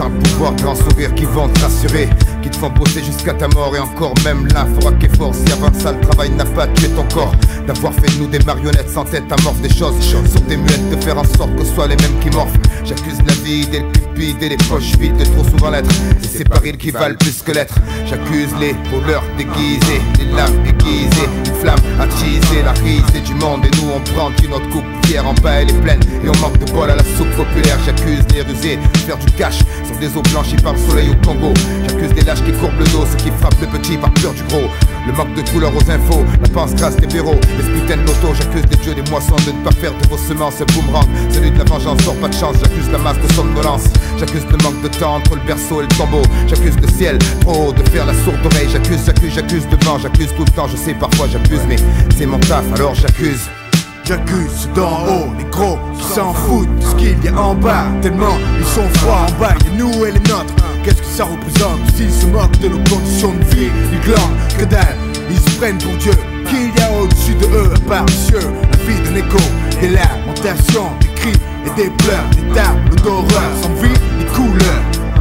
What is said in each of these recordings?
par le pouvoir de grands sourires qui vont te rassurer, qui te font bosser jusqu'à ta mort. Et encore même là, faudra qu'effort si avant ça le travail n'a pas tué ton corps. D'avoir fait de nous des marionnettes sans tête, amorce des choses sur des muettes, de faire en sorte que ce soit les mêmes qui morphent. J'accuse la vie des cupides et les poches vides de trop souvent l'être. Et c'est pas rire qui valent plus que l'être. J'accuse les voleurs déguisés, les lames aiguisées, une flamme attisée, la risée du monde. Et nous on prend une autre coupe fière en bas elle est pleine. Et on manque de bol à la soupe populaire. J'accuse les rusés de faire du cash sur des eaux blanchies par le soleil au Congo. J'accuse des lâches qui courbent le dos, ceux qui frappent le petit par peur du gros. Le manque de couleur aux infos, la pense grasse des bureaux, les putains de loto. J'accuse des dieux des moissons de ne pas faire de vos semences un boomerang. Celui de la vengeance sort pas de chance. J'accuse la masse de somnolence. J'accuse le manque de temps entre le berceau et le tombeau. J'accuse le ciel trop haut de faire la sourde oreille. J'accuse le vent, j'accuse tout le temps. Je sais parfois j'abuse mais c'est mon taf alors j'accuse. J'accuse d'en haut les gros qui s'en foutent de ce qu'il y a en bas. Tellement ils sont froids en bas, et nous et les nôtres. Qu'est-ce que ça représente s'ils se moquent de nos conditions de vie? Ils glandent, que dalle, ils se prennent pour Dieu. Qu'il y a au-dessus de eux à part les cieux? La vie d'un écho, des lamentations, des cris et des pleurs, des tables d'horreur sans vie ni couleur.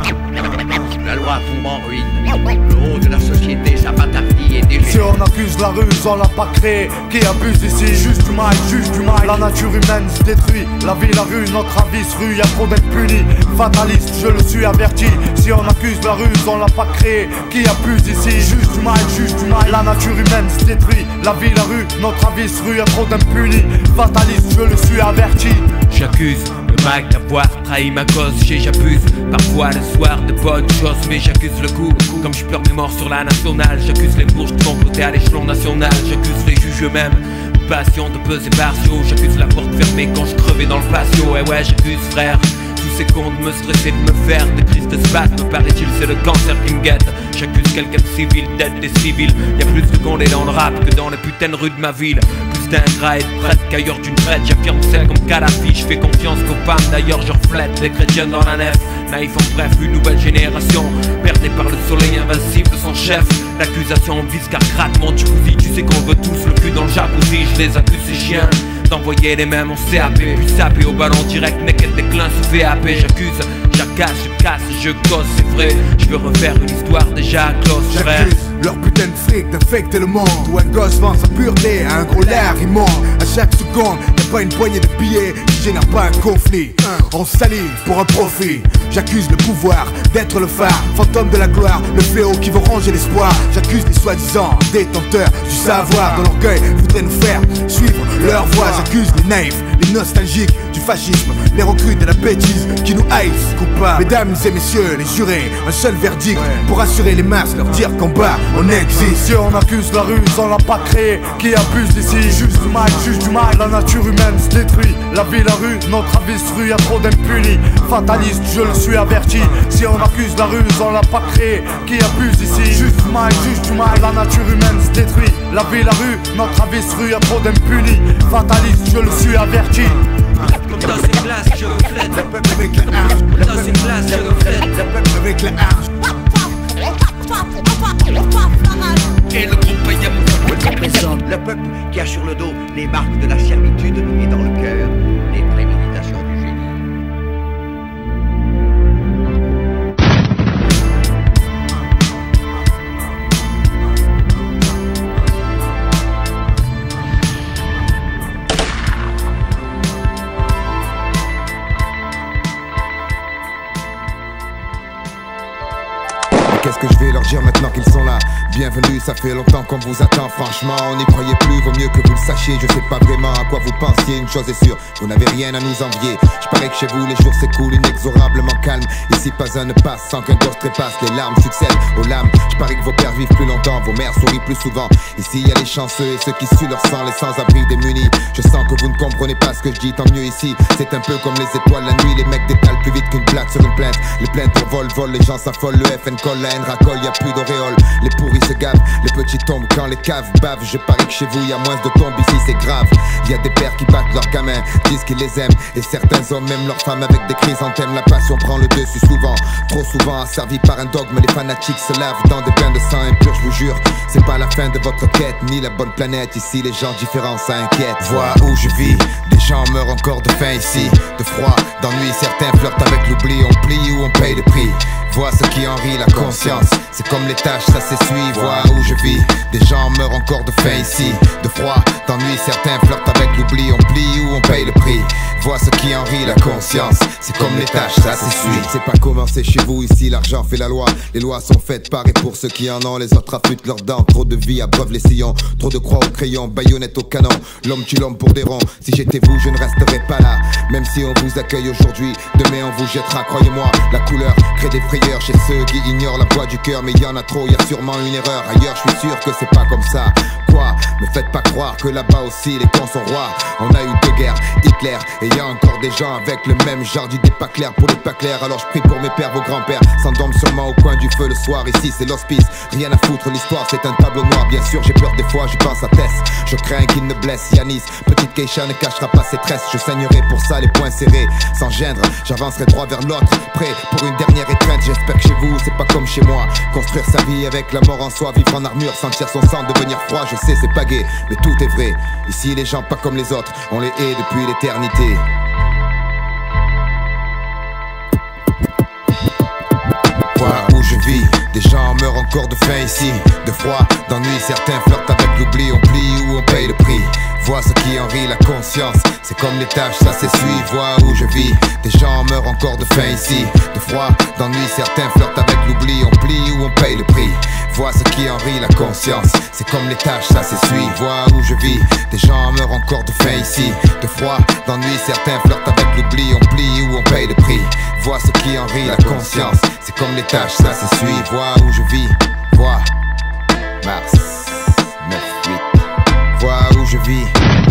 La loi tombe en ruine, le haut de la société s'abattit et dégénère. Si on accuse la ruse, on l'a pas créée. Qui abuse ici, juste du mal, juge du mal. La nature humaine se détruit, la vie, la rue, notre avis se rue. Y'a trop d'être puni, fataliste, je le suis averti. Si on accuse la ruse, on l'a pas créée. Qui abuse ici, juste du mal, juge du mal. La nature humaine se détruit, la vie, la rue, notre avis se rue. Y'a trop d'impunis, fataliste, je le suis averti. J'accuse le mag d'avoir trahi ma cause, j'abuse parfois le soir de bonnes choses, mais j'accuse le coup, comme je pleure mes morts sur la nationale. J'accuse les bourges de comploter à l'échelon national. J'accuse les juges eux-mêmes, passion de peser partiaux. J'accuse la porte fermée quand je crevais dans le patio. Et ouais j'accuse frère, tous ces cons de me stresser, de me faire des crises de spasme. Me paraît-il c'est le cancer qui me guette. J'accuse quelqu'un de civil d'être des civils. Y'a plus de condés dans le rap que dans les putains de rues de ma ville. Plus d'ingrat et de prêtre qu'ailleurs d'une traite. J'affirme c'est comme Kadhafi, je fais confiance qu'aux femmes. D'ailleurs je reflète les chrétiens dans la nef. Naïf en bref, une nouvelle génération perdue par le soleil invincible de son chef. L'accusation vise car gratte mon jacuzzi. Tu sais qu'on veut tous le cul dans le jacuzzi. Je les accuse ces chiens d'envoyer les mêmes en CAP, puis saper au ballon direct, mais qu'elle déclin sous VAP. J'accuse, j'accasse, je casse, je gosse, c'est vrai. Je veux refaire une histoire déjà close, frère. J'accuse leur putain de fric d'infecter le monde. Où un gosse vend sa pureté à un gros lard immonde. À chaque seconde, y'a pas une poignée de billets qui génère pas un conflit. On s'allie pour un profit. J'accuse le pouvoir d'être le phare, fantôme de la gloire, le fléau qui veut ranger l'espoir. J'accuse les soi-disant détenteurs du savoir, dont l'orgueil voudrait nous faire suivre leur voie. J'accuse les naïfs, les nostalgiques du fascisme, les recrues de la bêtise qui nous haïssent. Coupables, mesdames et messieurs, les jurés, un seul verdict pour assurer les masses, leur dire qu'en bas on existe. Si on accuse la ruse, on l'a pas créée. Qui abuse d'ici, juste du mal, juge du mal. La nature humaine se détruit, la vie, la rue, notre avis se rue. Y'a trop d'impunis, fataliste, je le suis averti. Si on accuse la ruse, on l'a pas créée. Qui abuse ici, juste du mal, juge du mal. La nature humaine se détruit, la vie, la rue, notre avis se rue. Y'a trop d'impunis, fataliste, je le suis averti. Dans une glace, je reflète le peuple avec la hache. Dans une glace, je reflète le peuple avec la hache. Et le groupe Payam représente le peuple qui a sur le dos les marques de la servitude et dans le cœur les préméditations du génie. Qu'est-ce que je vais leur dire maintenant qu'ils sont là? Bienvenue, ça fait longtemps qu'on vous attend. Franchement, on n'y croyait plus, vaut mieux que vous le sachiez. Je sais pas vraiment à quoi vous pensiez, une chose est sûre, vous n'avez rien à nous envier. Je parie que chez vous les jours s'écoulent inexorablement calme. Ici pas un ne passe sans qu'un gosse trépasse. Les larmes succèdent aux lames. Je parie que vos pères vivent plus longtemps, vos mères sourient plus souvent. Ici y a les chanceux et ceux qui suent leur sang, les sans-abri démunis. Je sens que vous ne comprenez pas ce que je dis, tant mieux ici. C'est un peu comme les étoiles la nuit, les mecs détalent plus vite qu'une blague sur une plainte. Les plaintes pour vol, les gens s'affolent, le FN colle, la haine racole, y a plus d'auréole. Les pourris se gavent, les petits tombent quand les caves bavent. Je parie que chez vous y a moins de tombes, ici c'est grave. Y a des pères qui battent leurs gamins, disent qu'ils les aiment. Et certains hommes, même leurs femmes avec des chrysanthèmes. La passion prend le dessus souvent, trop souvent asservi par un dogme. Les fanatiques se lavent dans des bains de sang impur, je vous jure. C'est pas la fin de votre quête, ni la bonne planète. Ici les gens différents, ça inquiète. Vois où je vis, des gens meurent encore de faim ici, de froid, d'ennui. Certains flirtent avec l'oubli, on plie ou on paye le prix. Vois ce qui enrit la conscience, c'est comme les tâches, ça s'essuie. Vois où je vis, des gens meurent encore de faim ici, de froid, d'ennui. Certains flirtent avec l'oubli, on plie ou on paye le prix. Vois ce qui enrit la conscience, c'est comme les tâches, ça s'essuie. C'est pas comment c'est chez vous, ici l'argent fait la loi. Les lois sont faites par et pour ceux qui en ont, les autres affûtent leurs dents. Trop de vie abreuvent les sillons, trop de croix au crayon, baïonnette au canon. L'homme tue l'homme pour des ronds, si j'étais vous je ne resterais pas là. Même si on vous accueille aujourd'hui, demain on vous jettera, croyez-moi. La couleur crée des frayeurs chez ceux qui ignorent la voix du cœur. Mais y en a trop, y a sûrement une erreur. Ailleurs je suis sûr que c'est pas comme ça. Quoi, me faites pas croire que là-bas aussi les cons sont rois. On a eu deux guerres, Hitler, et y a encore des gens avec le même genre d'idées pas claires pour les pas clairs. Alors je prie pour mes pères, vos grands-pères s'endorment sûrement au coin du feu le soir. Ici c'est l'hospice, rien à foutre, l'histoire c'est un tableau noir. Bien sûr j'ai peur des fois, je pense à Tess. Je crains qu'il ne blesse Yanis, petite Keisha ne cachera pas ses tresses. Je saignerai pour ça les poings serrés, sans gêne, j'avancerai droit vers l'autre, prêt pour une dernière étreinte. J'espère que chez vous c'est pas comme chez moi, construire sa vie avec la mort en soi, vivre en armure, sentir son sang devenir froid. Je sais c'est pas gai, mais tout est vrai. Ici les gens pas comme les autres, on les hait depuis l'éternité. Vois où je vis, des gens meurent encore de faim ici, de froid, d'ennui. Certains flirtent avec l'oubli, on plie ou on paye le prix. Vois ce qui enrit la conscience, c'est comme les tâches, ça s'essuie. Vois où je vis, des gens meurent encore de faim ici, de froid, d'ennui. Certains flirtent avec l'oubli, on plie ou on paye le prix. Vois ce qui enrit la conscience, c'est comme les tâches, ça s'essuie. Vois où je vis, des gens meurent encore de faim ici, de froid, d'ennui. Certains flirtent avec l'oubli, on plie ou on paye le prix. Vois ce qui enrit la conscience, c'est comme les tâches, ça s'essuie. Vois où je vis, vois Mars 9-8. Vois où je vis.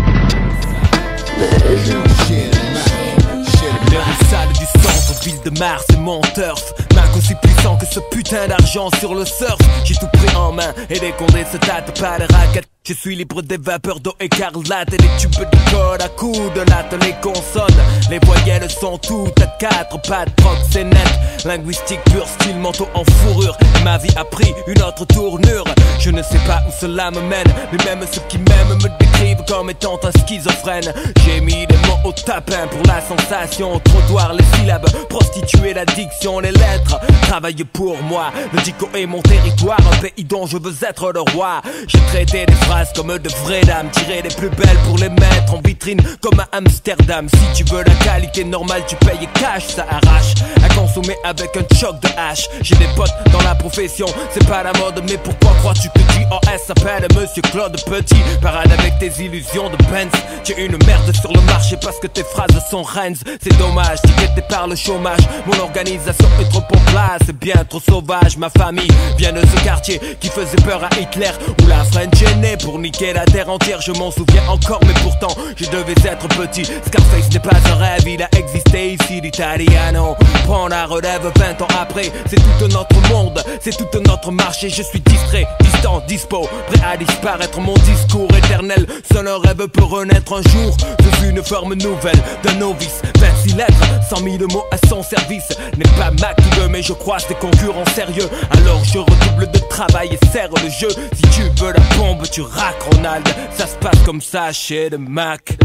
Le sale du centre, ville de Mars et mon turf. Mac aussi puissant que ce putain d'argent sur le surf. J'ai tout pris en main et les condés se tâtent pas les raquettes. Je suis libre des vapeurs d'eau écarlate et des tubes de code à coups de latte. Les consonnes, les voyelles sont toutes à quatre pattes. Proc c'est net, linguistique pur, style manteau en fourrure. Ma vie a pris une autre tournure. Je ne sais pas où cela me mène, mais même ceux qui m'aiment me décrivent comme étant un schizophrène. J'ai mis des mots au tapin pour la sensation. Au trottoir les syllabes, prostituer l'addiction, les lettres. Travailler pour moi, le dico est mon territoire, un pays dont je veux être le roi. J'ai traité des phrases comme de vraies dames, tirer les plus belles pour les mettre en vitrine comme à Amsterdam. Si tu veux la qualité normale, tu payes cash, ça arrache à consommer avec un choc de hache. J'ai des potes dans la profession, c'est pas la mode, mais pourquoi crois-tu que JOS s'appelle Monsieur Claude Petit? Parade avec tes illusions de Benz. Tu es une merde sur le marché parce que tes phrases sont Rennes. C'est dommage, tiqueté par le chômage. Mon organisation est trop en place, c'est bien trop sauvage. Ma famille vient de ce quartier qui faisait peur à Hitler, où la French est née pour niquer la terre entière. Je m'en souviens encore, mais pourtant je devais être petit. Scarface n'est pas un rêve, il a existé ici. L'Italiano prend la relève 20 ans après. C'est tout notre monde, c'est tout notre marché. Je suis distrait, distant, dispo, prêt à disparaître. Mon discours éternel, seul un rêve peut renaître un jour. Je suis une forme nouvelle d'un novice. 26 lettres, 100 000 mots à son service. N'est pas Mac qui veut, mais je croise des concurrents sérieux. Alors je redouble de travail et serre le jeu. Si tu veux la bombe, tu raques Ronald. Ça se passe comme ça chez le Mac.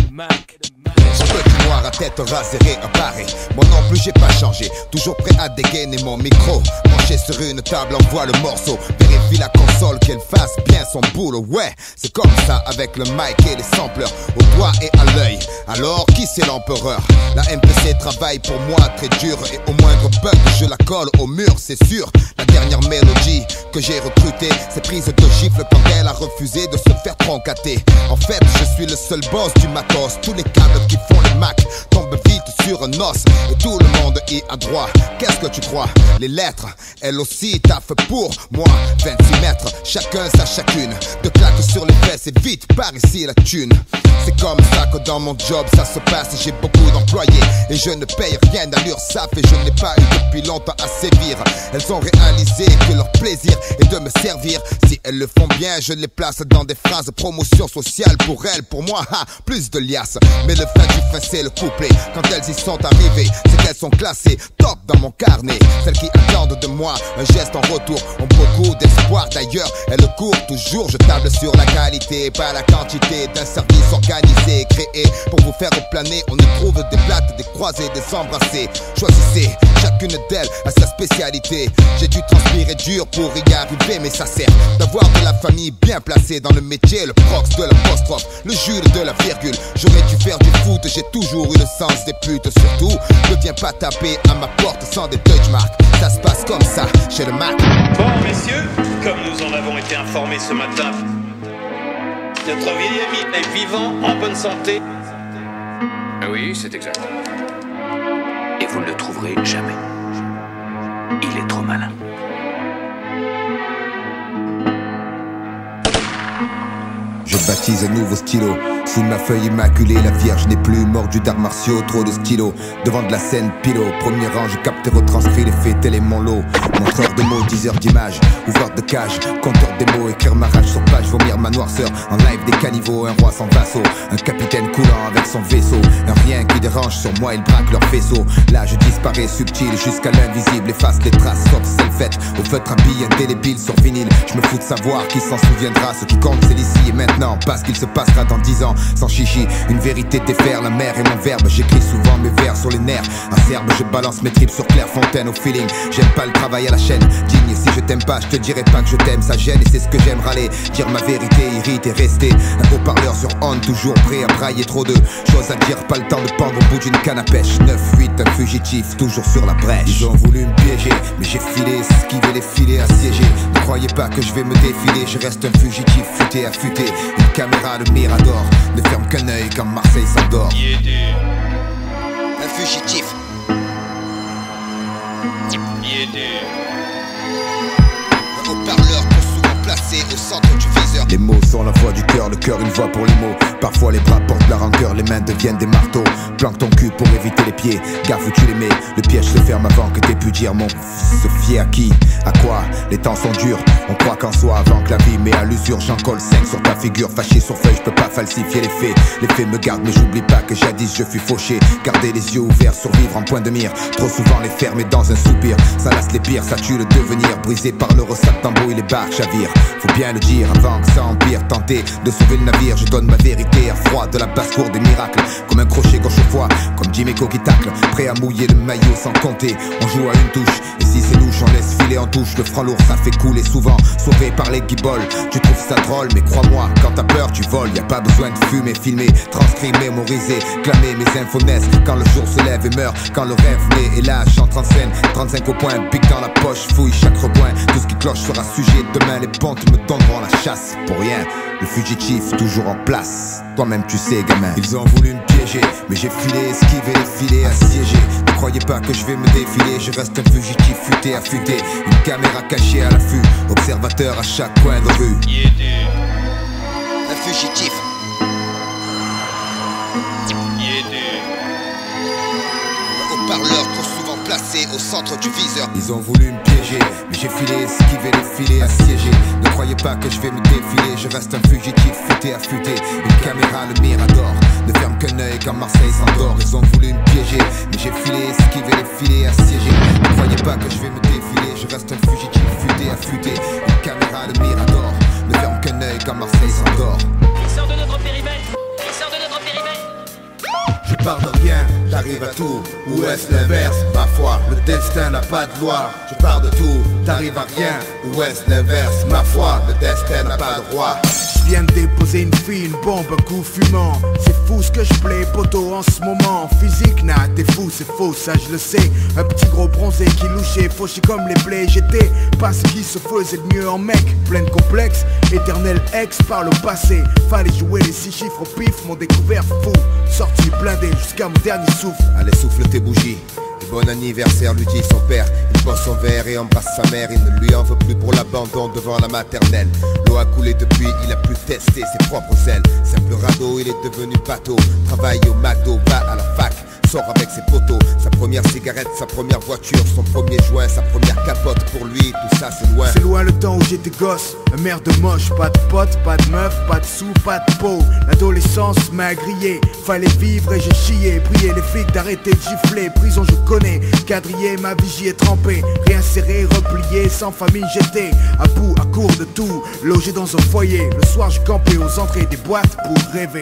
Son petit noir à tête rasée et un barré. Moi non plus j'ai pas changé, toujours prêt à dégainer mon micro. Penché sur une table, envoie le morceau. Vérifie la console qu'elle fasse bien son boulot. Ouais, c'est comme ça avec le mic et les sampleurs au doigt et à l'œil. Alors qui c'est l'empereur? La MPC travaille pour moi très dur, et au moindre bug je la colle au mur, c'est sûr. La dernière mélodie que j'ai recrutée, c'est prise de gifle quand elle a refusé de se faire troncater. En fait je suis le seul boss du matos. Tous les câbles qui font les Mac tombent vite sur un os, et tout le monde y a droit. Qu'est-ce que tu crois? Les lettres, elles aussi taffent pour moi. 26 mètres, chacun sa chacune. De claques sur les fesses et vite par ici la thune. C'est comme ça que dans mon job ça se passe. J'ai beaucoup d'employés et je ne paye rien à l'URSSAF. Et je n'ai pas eu depuis longtemps à sévir. Elles ont réalisé que leur plaisir est de me servir. Si elles le font bien, je les place dans des phrases de promotion sociale. Pour elles, pour moi, plus de liasses. Mais le fin du fin c'est le couplet. Quand elles y sont arrivées, c'est qu'elles sont classées top dans mon carnet. Celles qui attendent de moi un geste en retour ont beaucoup d'espoir. D'ailleurs, elles courent toujours. Je table sur la qualité, pas la quantité d'un service organisé, créé pour vous faire planer. On y trouve des plates, des croisés, des embrassés. Choisissez, chacune d'elles a sa spécialité. J'ai dû transpirer dur pour y arriver, mais ça sert d'avoir de la famille bien placée dans le métier. Le prox de l'apostrophe, le Jules de la virgule. J'aurais dû faire du foot, j'ai toujours eu le sens des putes. Surtout, ne viens pas taper à ma porte sans des touchmarks. Ça se passe comme ça chez le Mac. Bon messieurs, comme nous en avons été informés ce matin, notre vieil ami est vivant, en bonne santé. Oui, c'est exact. Et vous ne le trouverez jamais. Il est trop malin. Je baptise un nouveau stylo. Sous ma feuille immaculée, la vierge n'est plus mordue d'arts martiaux. Trop de stylos, devant de la scène pilo. Premier rang, je capte et retranscris les faits, tel est mon lot. Montreur de mots, 10 heures d'image, ouvreur de cage, compteur des mots, écrire ma rage sur page, vomir ma noirceur. En live des caniveaux, un roi sans vassaux, un capitaine coulant avec son vaisseau. Un rien qui dérange sur moi, ils braquent leur faisceau. Là je disparais subtil jusqu'à l'invisible, efface les traces, sauf celles faites au feutre à billes indélébile sur vinyle. Je me fous de savoir qui s'en souviendra, ce qui compte c'est l'ici et maintenant, parce qu'il se passera dans 10 ans. Sans chichi, une vérité défaire, la mer est mon verbe. J'écris souvent mes vers sur les nerfs. Un serbe, je balance mes tripes sur Clairefontaine au feeling. J'aime pas le travail à la chaîne. Digne, si je t'aime pas, je te dirai pas que je t'aime. Ça gêne et c'est ce que j'aime râler. Dire ma vérité, irrite et rester. Un haut-parleur sur on, toujours prêt à brailler trop de choses à dire. Pas le temps de pendre au bout d'une canne à pêche. 9-8, un fugitif, toujours sur la brèche. Ils ont voulu me piéger, mais j'ai filé, esquivé les filets assiégés. Ne croyez pas que je vais me défiler. Je reste un fugitif, futé affûté. Une caméra de Mirador ne ferme qu'un œil quand Marseille s'endort. Un fugitif. Un haut-parleur trop souvent placé au centre du viseur. Les mots sont la voix du cœur, le cœur une voix pour les mots. Parfois les bras portent la rancœur, les mains deviennent des marteaux. Planque ton cul pour éviter les pieds, gaffe où tu les mets. Le piège se ferme avant que t'aies pu dire mon se fier à qui, à quoi. Les temps sont durs, on croit qu'en soi avant que la vie met à l'usure. J'en colle 5 sur ta figure, fâché sur feuille, je peux pas falsifier les faits. Les faits me gardent mais j'oublie pas que jadis je fus fauché. Garder les yeux ouverts, survivre en point de mire. Trop souvent les fermer dans un soupir. Ça lasse les pires, ça tue le devenir. Brisé par le ressac d'embrouille, les barques chavirent. Faut bien le dire avant que ça empire. Tenter de sauver le navire, je donne ma vérité. À froid de la basse-cour des miracles. Comme un crochet gauche au foie, comme Jiméco qui tacle. Prêt à mouiller le maillot sans compter. On joue à une touche, et si c'est louche, on laisse filer en touche. Le franc lourd, ça fait couler souvent. Sauvé par les guibolles, tu trouves ça drôle, mais crois-moi, quand t'as peur, tu voles. Y a pas besoin de fumer, filmer, transcrire, mémoriser, clamer mes infos naissent. Quand le jour se lève et meurt, quand le rêve naît. Et là, j'entre en scène, 35 au point, pique dans la poche, fouille chaque recoin. Tout ce qui cloche sera sujet. Demain, les pontes me donneront la chasse. Pour rien, le fugitif toujours en place. Toi-même, tu sais, gamin. Ils ont voulu me piéger, mais j'ai filé, esquivé les filets assiégés. Ne croyez pas que je vais me défiler, je reste un fugitif futé affûté. Une caméra cachée à l'affût, observateur à chaque coin de rue. Un fugitif. Un haut-parleur trop souvent placé au centre du viseur. Ils ont voulu me piéger, mais j'ai filé, esquivé les filets assiégés. Ne croyez pas que je vais me défiler, je reste un fugitif futé affûté. Une caméra, le Mirador ne ferme qu'un œil quand Marseille s'endort. Ils ont voulu me piéger, mais j'ai filé, esquivé les filets assiégés. Ne croyez pas que je vais me défiler, je reste un fugitif futé affûté. Une caméra, le Mirador ne ferme qu'un œil quand Marseille s'endort. Il sort de notre périmètre. Il sort de notre périmètre. Je pars de rien, j'arrive à tout. Ou est-ce l'inverse? Ma foi, le destin n'a pas de loi. Je pars de tout, t'arrives à rien. Ou est-ce l'inverse? Ma foi, le destin n'a pas de roi. Je viens de déposer une fille, une bombe, un coup fumant. C'est fou ce que je plais, poteau, en ce moment. Physique, nah, t'es fou, c'est faux, ça je le sais. Un petit gros bronzé qui louchait, fauché comme les blés. J'étais pas ce qui se faisait de mieux en mec. Plein de complexes, éternel ex par le passé. Fallait jouer les 6 chiffres au pif, m'ont découvert fou. Sorti blindé jusqu'à mon dernier souffle. Allez, souffle tes bougies. Bon anniversaire lui dit son père. Il pose son verre et embrasse sa mère. Il ne lui en veut plus pour l'abandon devant la maternelle. L'eau a coulé depuis, il a pu tester ses propres ailes. Simple radeau, il est devenu bateau. Travaille au McDo, va à la fac, sort avec ses potos. Sa première cigarette, sa première voiture, son premier joint, sa première capote. Pour lui, tout ça c'est loin. C'est loin le temps où j'étais gosse, un merde moche. Pas de potes, pas de meuf, pas de sous, pas de peau. L'adolescence m'a grillé, fallait vivre et j'ai chié. Prier les flics d'arrêter de gifler. Prison je connais, quadrillé, ma vie j'y ai trempé. Rien serré, replié, sans famille j'étais à bout, à court de tout, logé dans un foyer. Le soir je campais aux entrées des boîtes pour rêver.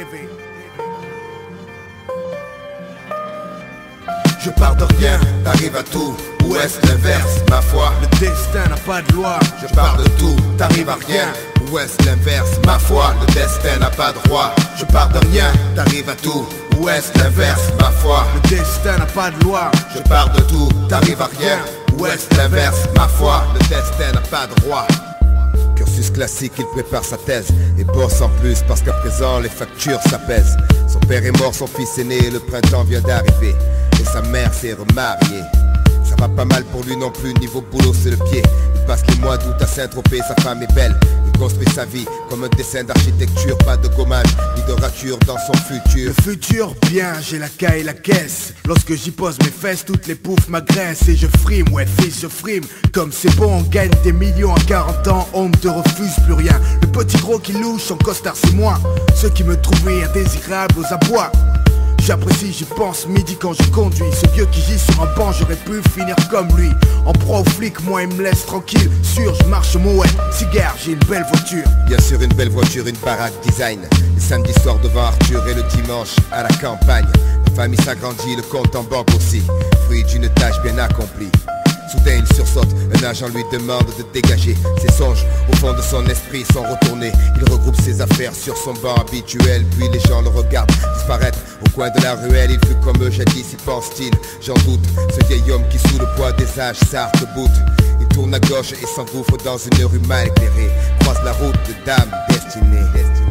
Je pars de rien, t'arrives à tout. Ou est-ce l'inverse, ma foi? Le destin n'a pas de loi. Je pars de tout, t'arrives à rien. Ou est-ce l'inverse, ma foi? Le destin n'a pas de roi. Je pars de rien, t'arrives à tout. Ou est-ce l'inverse, ma foi? Le destin n'a pas de loi. Je pars de tout, t'arrives à rien. Ou est-ce l'inverse, ma foi? Le destin n'a pas de roi. Cursus classique, il prépare sa thèse et bosse en plus parce qu'à présent les factures s'apaisent. Son père est mort, son fils est né, le printemps vient d'arriver et sa mère s'est remariée. Ça va pas mal pour lui non plus, niveau boulot c'est le pied. Il passe les mois d'août à Saint-Tropez, sa femme est belle. Il construit sa vie comme un dessin d'architecture. Pas de gommage, ni de rature dans son futur. Le futur, bien, j'ai la caille et la caisse. Lorsque j'y pose mes fesses, toutes les poufs m'agressent. Et je frime, ouais fils, je frime. Comme c'est bon, on gagne des millions à 40 ans, on ne te refuse plus rien. Le petit gros qui louche, en costard c'est moi. Ceux qui me trouvaient indésirable aux abois. J'apprécie, j'y pense midi quand je conduis. Ce vieux qui gît sur un banc, j'aurais pu finir comme lui. En proie au flic, moi il me laisse tranquille. Sûr, je marche mouette, cigare, j'ai une belle voiture. Bien sûr une belle voiture, une baraque design. Le samedi soir devant Arthur et le dimanche à la campagne. La famille s'agrandit, le compte en banque aussi. Fruit d'une tâche bien accomplie. Soudain il sursaute, un agent lui demande de dégager. Ses songes au fond de son esprit sont retournés. Il regroupe ses affaires sur son banc habituel. Puis les gens le regardent disparaître au coin de la ruelle. Il fut comme eux jadis, y pense-t-il. J'en doute, ce vieil homme qui sous le poids des âges s'arc-boute. Il tourne à gauche et s'engouffre dans une rue mal éclairée. Croise la route de Dame Destinée.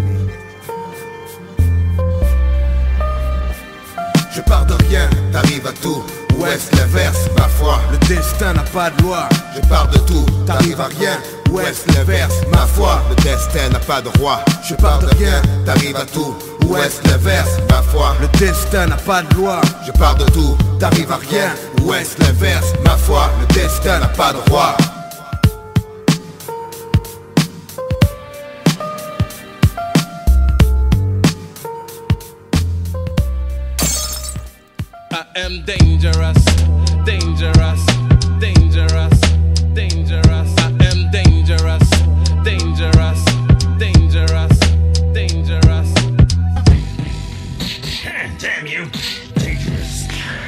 Je pars de rien, t'arrives à tout. Ou est-ce l'inverse, ma foi? Le destin n'a pas de loi. Je pars de tout, t'arrives à rien. Ou est-ce l'inverse, ma foi? Le destin n'a pas de roi. Je pars de rien, t'arrives à tout. Ou est-ce l'inverse, ma foi? Le destin n'a pas de loi. Je pars de tout, t'arrives à rien. Ou est-ce l'inverse, ma foi? Le destin n'a pas de roi. I am dangerous, dangerous, dangerous, dangerous. I am dangerous, dangerous, dangerous, dangerous. Damn you, dangerous.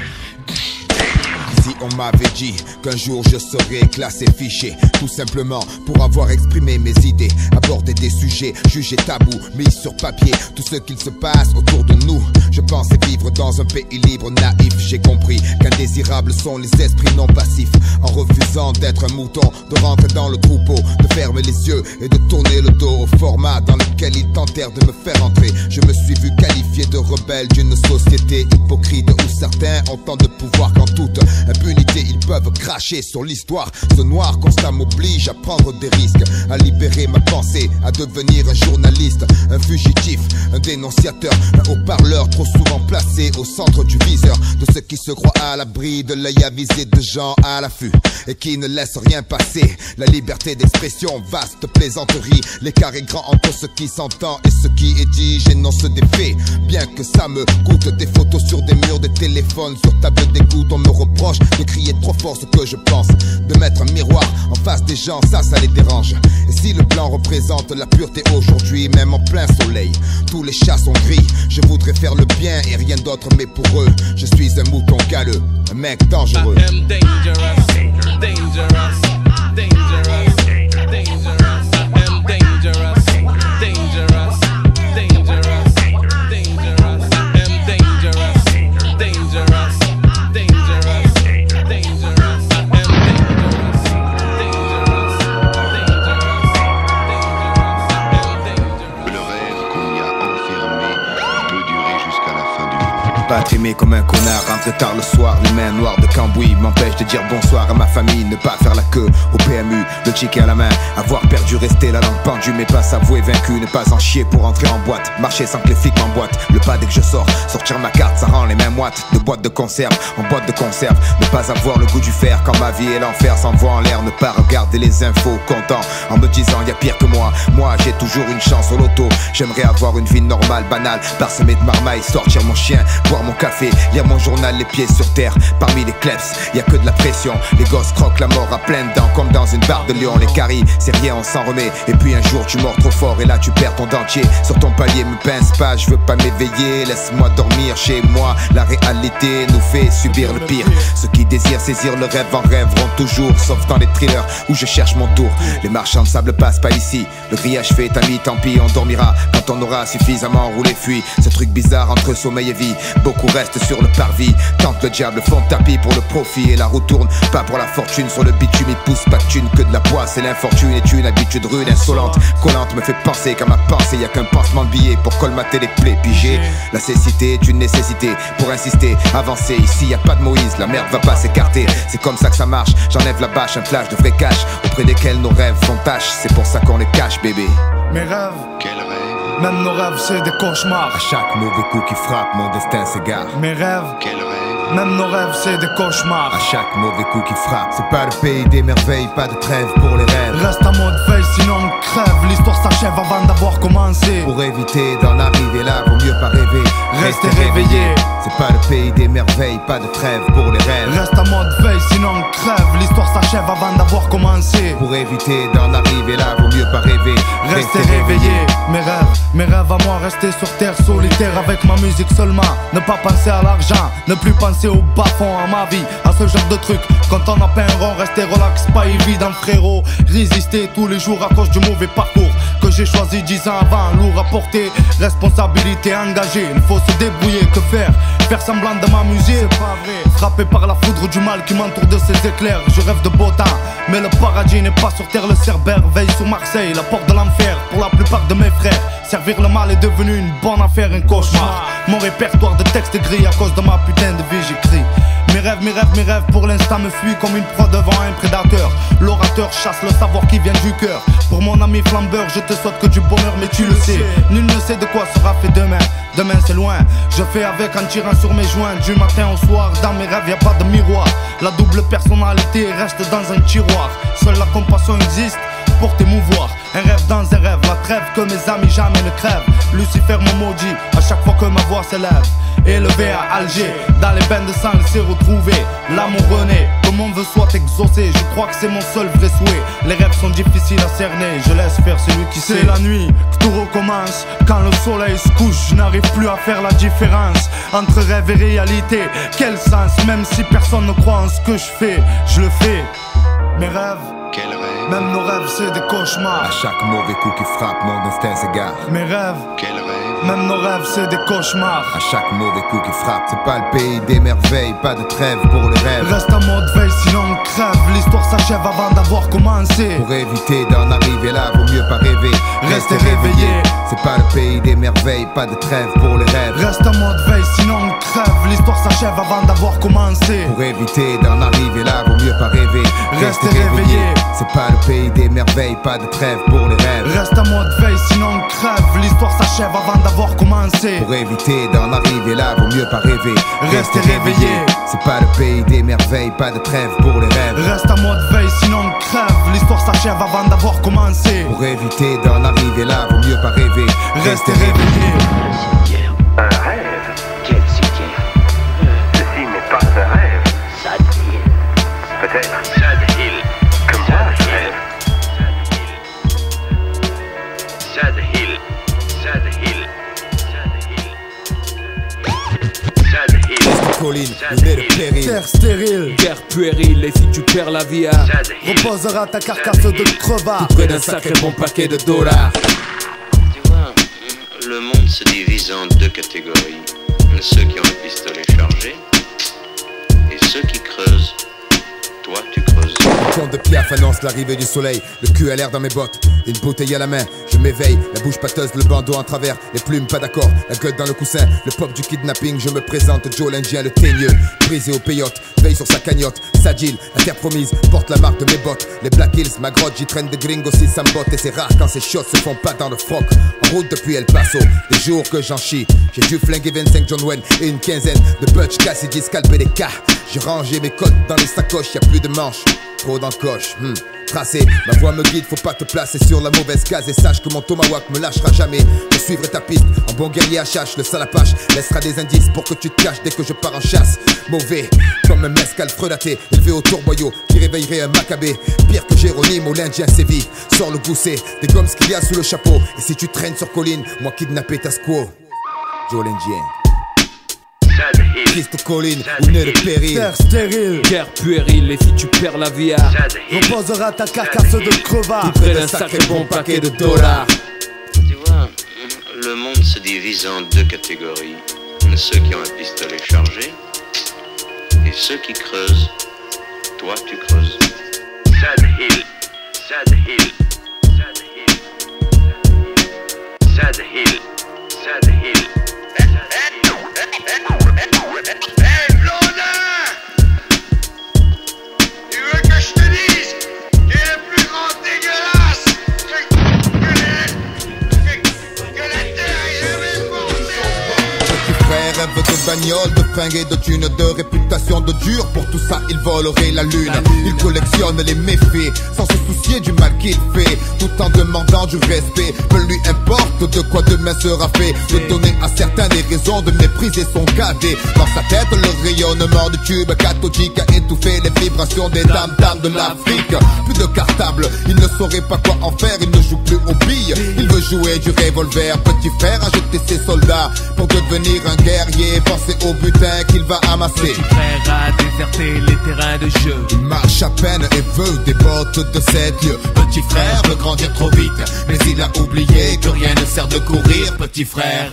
Si on m'avait dit qu'un jour je serais classé fiché, tout simplement pour avoir exprimé mes idées, aborder des sujets jugés tabous, mis sur papier tout ce qu'il se passe autour de nous. Je pensais vivre dans un pays libre, naïf. J'ai compris qu'indésirables sont les esprits non passifs. En refusant d'être un mouton, de rentrer dans le troupeau, de fermer les yeux et de tourner le dos au format dans lequel ils tentèrent de me faire entrer. Je me suis vu qualifié de rebelle d'une société hypocrite où certains ont tant de pouvoir qu'en toute impunité ils peuvent cracher sur l'histoire. Ce noir constat m'oblige à prendre des risques, à libérer ma pensée, à devenir un journaliste, un fugitif, un dénonciateur, un haut-parleur trop souvent placé au centre du viseur de ceux qui se croient à l'abri de l'œil avisé de gens à l'affût et qui ne laissent rien passer. La liberté d'expression, vaste plaisanterie, l'écart est grand entre ce qui s'entend et ce qui est dit. J'énonce des faits, bien que ça me coûte. Des photos sur des murs, des téléphones sur table d'écoute. On me reproche de crier trop fort ce que je pense, de mettre un miroir en face des gens, ça les dérange. Et si le blanc représente la pureté aujourd'hui, même en plein soleil, tous les chats sont gris. Je voudrais faire le bien et rien d'autre, mais pour eux, je suis un mouton galeux, un mec dangereux. I am dangerous, dangerous, dangerous, dangerous. I am dangerous, dangerous, dangerous, dangerous. I am dangerous, dangerous, dangerous, dangerous. I am dangerous, dangerous, dangerous. Le rêve qu'on y a enfermé peut durer jusqu'à la fin du monde. pas trimé comme un connard. Rentre tard le soir, les mains noires de cambouis m'empêchent de dire bonsoir à ma famille. Ne pas faire la queue au PMU, le ticket à la main. Avoir perdu, rester la langue pendue, mais pas s'avouer vaincu. Ne pas en chier pour entrer en boîte, marcher sans que les flics m'emboîtent. Le pas dès que je sors, sortir ma carte, ça rend les mains moites. De boîte de conserve en boîte de conserve. Ne pas avoir le goût du fer quand ma vie est l'enfer. S'envoie en l'air, ne pas regarder les infos, content en me disant y'a pire que moi. Moi j'ai toujours une chance au loto. J'aimerais avoir une vie normale, banale, parsemée de marmailles, sortir mon chien, boire mon café, lire mon journal, les pieds sur terre. Parmi les kleps, y'a que de la pression. Les gosses croquent la mort à pleines dents comme dans une barre de lion. Les caries, c'est rien, on s'en remet. Et puis un jour tu mords trop fort et là tu perds ton dentier. Sur ton palier, me pince pas, je veux pas m'éveiller. Laisse-moi dormir chez moi. La réalité nous fait subir le pire. Ceux qui désirent saisir le rêve en rêveront toujours, sauf dans les thrillers où je cherche mon tour. Les marchands de sable passent pas ici. Le grillage fait tamis, tant pis, on dormira quand on aura suffisamment roulé fuit. Ce truc bizarre entre sommeil et vie. Beaucoup restent sur le parvis. Tente le diable, font tapis pour le profit. Et la roue tourne, pas pour la fortune. Sur le bitume, il pousse pas de thune que de la poisse. Et l'infortune est une habitude rude, insolente, collante, me fait penser qu'à ma pensée y'a qu'un pansement de billets pour colmater les plaies pigées. La cécité est une nécessité pour insister, avancer. Ici y'a pas de Moïse, la merde va pas s'écarter. C'est comme ça que ça marche, j'enlève la bâche, un flash de vrai cash auprès desquels nos rêves font tâche. C'est pour ça qu'on les cache, bébé. Mes rêves, Quel rêve? même nos rêves c'est des cauchemars. À chaque mauvais coup qui frappe, mon destin s'égare. Mes rêves, Quel rêve? même nos rêves c'est des cauchemars. À chaque mauvais coup qui frappe, c'est pas le pays des merveilles, pas de trêve pour les rêves. Reste en mode veille sinon on crève. L'histoire s'achève avant d'avoir commencé. Pour éviter d'en arriver là, vaut mieux pas rêver. Restez réveillés. C'est pas le pays des merveilles, pas de trêve pour les rêves. Reste en mode veille sinon on crève. L'histoire s'achève avant d'avoir commencé. Pour éviter d'en arriver là, vaut mieux pas rêver. Restez réveillés. Mes rêves à moi, rester sur terre solitaire avec ma musique seulement. Ne pas penser à l'argent, ne plus penser au bas-fond à ma vie, à ce genre de truc. Quand on a peint rond, rester relax, pas évident frérot. Résister tous les jours à cause du mauvais parcours que j'ai choisi 10 ans avant. Lourd à porter, responsabilité engagée. Il faut se débrouiller, que faire? Faire semblant de m'amuser, c'est pas vrai. Frappé par la foudre du mal qui m'entoure de ses éclairs. Je rêve de beau temps, mais le paradis n'est pas sur terre. Le Cerbère veille sur Marseille, la porte de l'enfer pour la plupart de mes frères. Servir le mal est devenu une bonne affaire, un cauchemar. Mon répertoire de textes est gris à cause de ma putain de vie, j'écris. Mes rêves pour l'instant me fuient comme une proie devant un prédateur. L'orateur chasse le savoir qui vient du cœur. Pour mon ami flambeur, je te souhaite que du bonheur, mais tu le sais. Nul ne sait de quoi sera fait demain. Demain c'est loin, je fais avec en tirant sur mes joints. Du matin au soir, dans mes rêves y'a pas de miroir. La double personnalité reste dans un tiroir. Seule la compassion existe pour t'émouvoir. Un rêve dans un rêve, la trêve que mes amis jamais ne crèvent. Lucifer me maudit à chaque fois que ma voix s'élève. Élevé à Alger, dans les bains de sang, il s'est retrouvé. L'amour renaît, que mon vœu soit exaucé. Je crois que c'est mon seul vrai souhait. Les rêves sont difficiles à cerner, je laisse faire celui qui sait. C'est la nuit que tout recommence, quand le soleil se couche. Je n'arrive plus à faire la différence entre rêve et réalité. Quel sens, même si personne ne croit en ce que je fais, je le fais. Mes rêves, Quel rêve? même nos rêves c'est des cauchemars. À chaque mauvais coup qui frappe, mon destin s'égare. Mes rêves, Quel rêve? même nos rêves c'est des cauchemars. À chaque mauvais coup qui frappe, c'est pas le pays des merveilles, pas de trêve pour les rêves. Reste en mode veille sinon on crève. L'histoire s'achève avant d'avoir commencé. Pour éviter d'en arriver là, vaut mieux pas rêver. Restez réveillés. C'est pas le pays des merveilles, pas de trêve pour les rêves. Reste en mode veille sinon on crève. L'histoire s'achève avant d'avoir commencé. Pour éviter d'en arriver là, vaut mieux pas rêver. Restez réveillés. C'est pas le pays des merveilles, pas de trêve pour les rêves. Reste en mode veille sinon on crève. L'histoire s'achève avant d'avoir commencé. Pour éviter d'en arriver là, vaut mieux pas rêver. Restez réveillés. C'est pas le pays des merveilles, pas de trêve pour les rêves. Reste en mode veille sinon on crève. L'histoire s'achève avant d'avoir commencé. Pour éviter d'en arriver là, vaut mieux pas rêver. Restez réveillés. Un rêve? Quel cimetière? Ceci n'est pas un rêve. Sad Hill. Peut-être Sad Hill. Que moi je rêve. Sad Hill. Sad Hill. Sad Hill. Colline, une île pérille. Terre stérile, Terre puérile, et si tu perds la vie à Sad Hill. reposera ta carcasse de crevard. près d'un sacré bon paquet de dollars. Tu vois, le monde se divise en deux catégories. Ceux qui ont le pistolet chargé et ceux qui creusent. Toi, tu creuses. compte de Piaf annonce l'arrivée du soleil. Le cul à l'air dans mes bottes, une bouteille à la main. Je m'éveille, la bouche pâteuse, le bandeau en travers. Les plumes pas d'accord, la gueule dans le coussin. Le pop du kidnapping, je me présente, Joe l'Indien, le teigneux. Brisé au peyote, veille sur sa cagnotte. Sagile, la terre promise, porte la marque de mes bottes. Les Black Hills, ma grotte, j'y traîne des gringos si ça me botte. Et c'est rare quand ces shots se font pas dans le froc. En route depuis El Paso, des jours que j'en chie. J'ai dû flinguer 25 John Wayne et une quinzaine de Butch Cassidy, scalper des cas. J'ai rangé mes codes dans les sacoches, y'a plus de manches, trop d'encoches. Tracé, ma voix me guide, faut pas te placer sur la mauvaise case. Et sache que mon tomahawk me lâchera jamais. Je suivrai ta piste, en bon guerrier à chasse. Le salapache laissera des indices pour que tu te caches dès que je pars en chasse. Mauvais, comme un mescal frelaté, élevé au tourboyau, qui réveillerait un macabé. Pire que Jérôme ou l'Indien sévit. Sors le gousset, des gommes ce qu'il y a sous le chapeau. Et si tu traînes sur colline, moi kidnapper ta squaw. Joe l'Indien. Piste colline, ou nez de péril. Terre stérile, guerre puérile. Et si tu perds la vie, reposera ta carcasse de crevard. Tu près d'un sacré bon paquet de dollars. Tu vois, le monde se divise en deux catégories. Ceux qui ont un pistolet chargé et ceux qui creusent. Toi, tu creuses. Sad Hill, Sad Hill, Sad Hill, Sad Hill, Sad Hill. Hey, Blondin! Tu veux que je te dise qui est le plus grand dégueulasse que la terre ait jamais porté? Petit frère rêve de bagnole, de fringues et de thunes, de réputation de dur. Pour tout ça, il volerait la lune. Il collectionne les méfaits sans se soucier du mal qu'il fait, tout en demandant du respect. Peu lui importe de quoi demain sera fait. De donner à certains des raisons de mépriser son cadet. Dans sa tête, le rayonnement du tube cathodique a étouffé les vibrations des dames de l'Afrique. Plus de cartable, il ne saurait pas quoi en faire. Il ne joue plus aux billes, il veut jouer du revolver. Petit frère a jeté ses soldats pour devenir un guerrier. Pensez au butin qu'il va amasser. Petit frère a déserté les terrains de jeu. Il marche à peine et veut des bottes de 7 lieues. Petit frère veut grandir trop vite, mais il a oublié que rien ne sert de courir. Petit frère.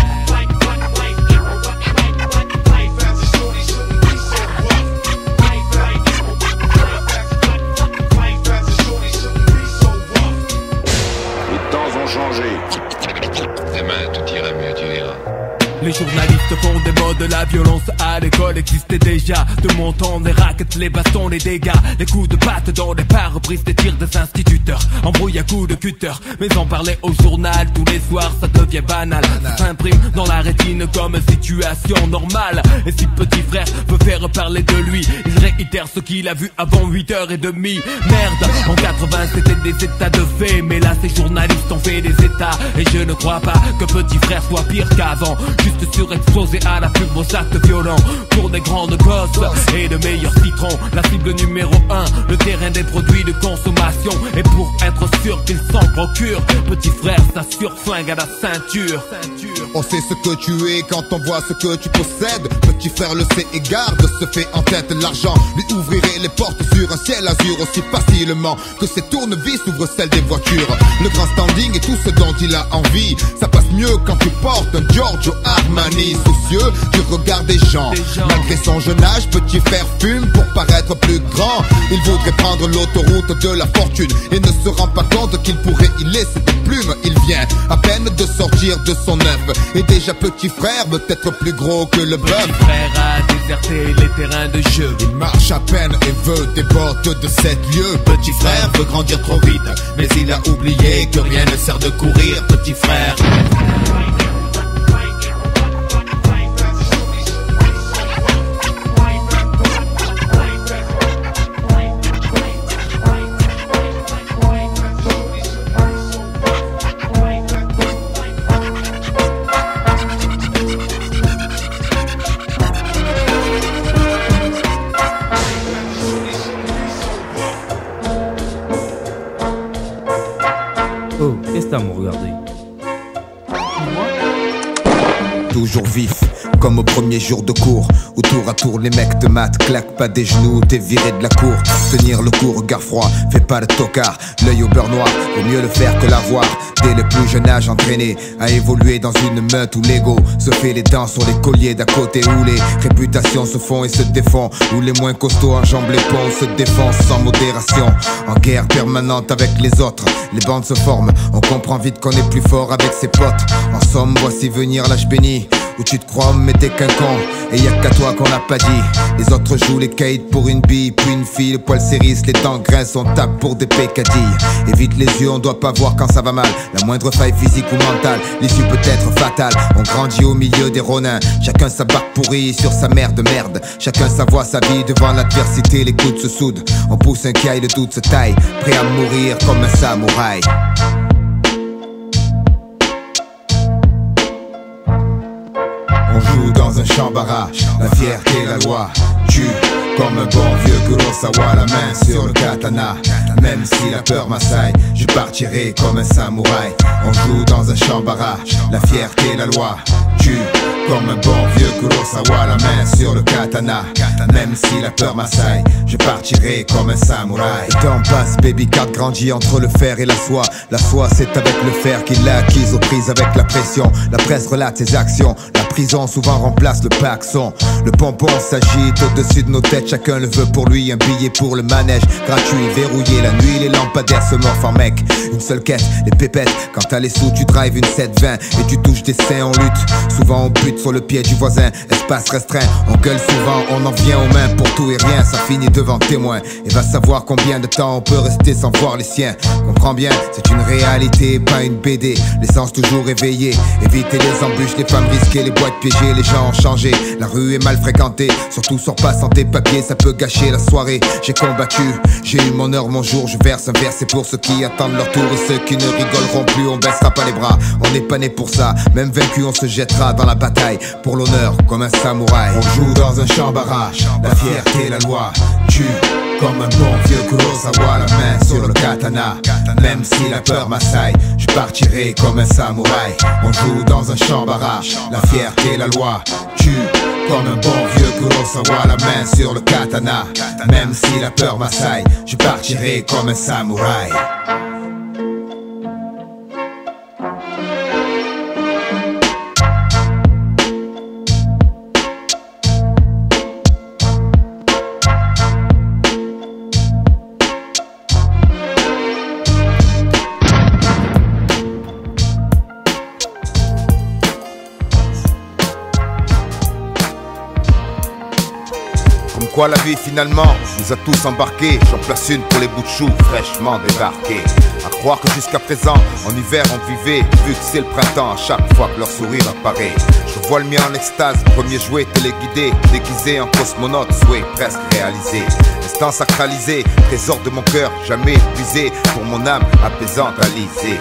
Les temps ont changé. Demain, tout ira mieux, tu verras. Les journalistes font des mots de la violence à l'école existait déjà. De mon temps, les rackets, les bastons, les dégâts, les coups de patte dans les pare-brises des tirs des instituteurs. Embrouille à coups de cutter, mais en parler au journal tous les soirs, ça devient banal. Ça s'imprime dans la rétine comme situation normale. Et si petit frère veut faire parler de lui, il réitère ce qu'il a vu avant 8h30. Merde, en 80 c'était des états de fait, mais là ces journalistes ont fait des états. Et je ne crois pas que petit frère soit pire qu'avant. Juste surexposé à la pub aux actes violents. Pour des grandes gosses et de meilleurs citrons. La cible numéro 1, le terrain des produits de consommation. Et pour être sûr qu'ils s'en procurent, petit frère s'assure flingue à la ceinture. On sait ce que tu es quand on voit ce que tu possèdes. Petit frère le sait et garde ce fait en tête. L'argent lui ouvrirait les portes sur un ciel azur aussi facilement que ses tournevis ouvrent celles des voitures. Le grand standing et tout ce dont il a envie, ça passe mieux quand tu portes un Giorgio Armani. Soucieux du regard des gens. Malgré son jeune âge, petit frère fume pour paraître plus grand. Il voudrait prendre l'autoroute de la fortune et ne se rend pas compte qu'il pourrait y laisser des plumes. Il vient à peine de sortir de son œuf et déjà petit frère veut être plus gros que le bœuf. Petit frère a déserté les terrains de jeu. Il marche à peine et veut des bottes de 7 lieues. Petit frère veut grandir trop vite, mais il a oublié que rien ne sert de courir. Petit frère. Oh, qu'est-ce que t'as à me regarder? Toujours vif, comme au premier jour de cours, où tour à tour les mecs te matent, claque pas des genoux, t'es viré de la cour. Tenir le coup, regard froid, fais pas le tocard, l'œil au beurre noir, vaut mieux le faire que l'avoir. Dès le plus jeune âge entraîné à évoluer dans une meute où l'ego se fait les dents sur les colliers d'à côté, où les réputations se font et se défont, où les moins costauds enjambent les ponts, se défoncent sans modération. En guerre permanente avec les autres, les bandes se forment, on comprend vite qu'on est plus fort avec ses potes. En somme, voici venir l'âge béni, où tu te crois mais t'es qu'un con, et y'a qu'à toi qu'on l'a pas dit. Les autres jouent les kites pour une bille, puis une fille, le poil s'érisse, les dents grincent, on tape pour des pécadilles. Évite les yeux, on doit pas voir quand ça va mal, la moindre faille physique ou mentale, l'issue peut être fatale. On grandit au milieu des ronins, chacun sa barque pourrie sur sa mère de merde, chacun sa voix, sa vie, devant l'adversité les coudes se soudent. On pousse un caille, le doute se taille, prêt à mourir comme un samouraï. On joue dans un champ barrage, la fierté, la loi tue comme un bon vieux Kurosawa, la main sur le katana. Même si la peur m'assaille, je partirai comme un samouraï. On joue dans un champ barrage, la fierté, la loi tue comme un bon vieux Kurosawa, la main sur le katana. Même si la peur m'assaille, je partirai comme un samouraï. Le temps passe, baby card grandit entre le fer et la soie. La soie c'est avec le fer qu'il l'a acquise aux prises avec la pression. La presse relate ses actions, la prison souvent remplace le paxon. Le pompon s'agite au-dessus de nos têtes, chacun le veut pour lui. Un billet pour le manège, gratuit, verrouillé la nuit, les lampadaires se morphent en mec. Une seule quête, les pépettes, quand t'as les sous tu drives une 720 et tu touches des seins, on lutte. Souvent on bute sur le pied du voisin, espace restreint. On gueule souvent, on en vient aux mains pour tout et rien, ça finit devant témoin. Et va savoir combien de temps on peut rester sans voir les siens. Comprends bien, c'est une réalité, pas une BD. L'essence toujours éveillée, éviter les embûches, les femmes risquées, les boîtes piégées. Les gens ont changé, la rue est mal fréquentée, surtout sors pas sans tes papiers, ça peut gâcher la soirée. J'ai combattu, j'ai eu mon heure, mon jour, je verse un verre, c'est pour ceux qui attendent leur tour et ceux qui ne rigoleront plus, on baissera pas les bras. On n'est pas né pour ça, même vaincu on se jettera dans la bataille pour l'honneur comme un samouraï. On joue dans un champ barrage, la fierté, la loi tue comme un bon vieux Kurosawa, la main sur le katana. Même si la peur m'assaille, je partirai comme un samouraï. On joue dans un champ barrage, la fierté, la loi tue comme un bon vieux Kurosawa, la main sur le katana. Même si la peur m'assaille, je partirai comme un samouraï. Quoi la vie finalement nous a tous embarqués. J'en place une pour les bouts de choux fraîchement débarqués. À croire que jusqu'à présent en hiver on vivait, vu que c'est le printemps à chaque fois que leur sourire apparaît. Je vois le mien en extase, premier jouet téléguidé, déguisé en cosmonaute, souhait presque réalisé. Instant sacralisé, trésor de mon cœur jamais épuisé, pour mon âme apaisante alisée.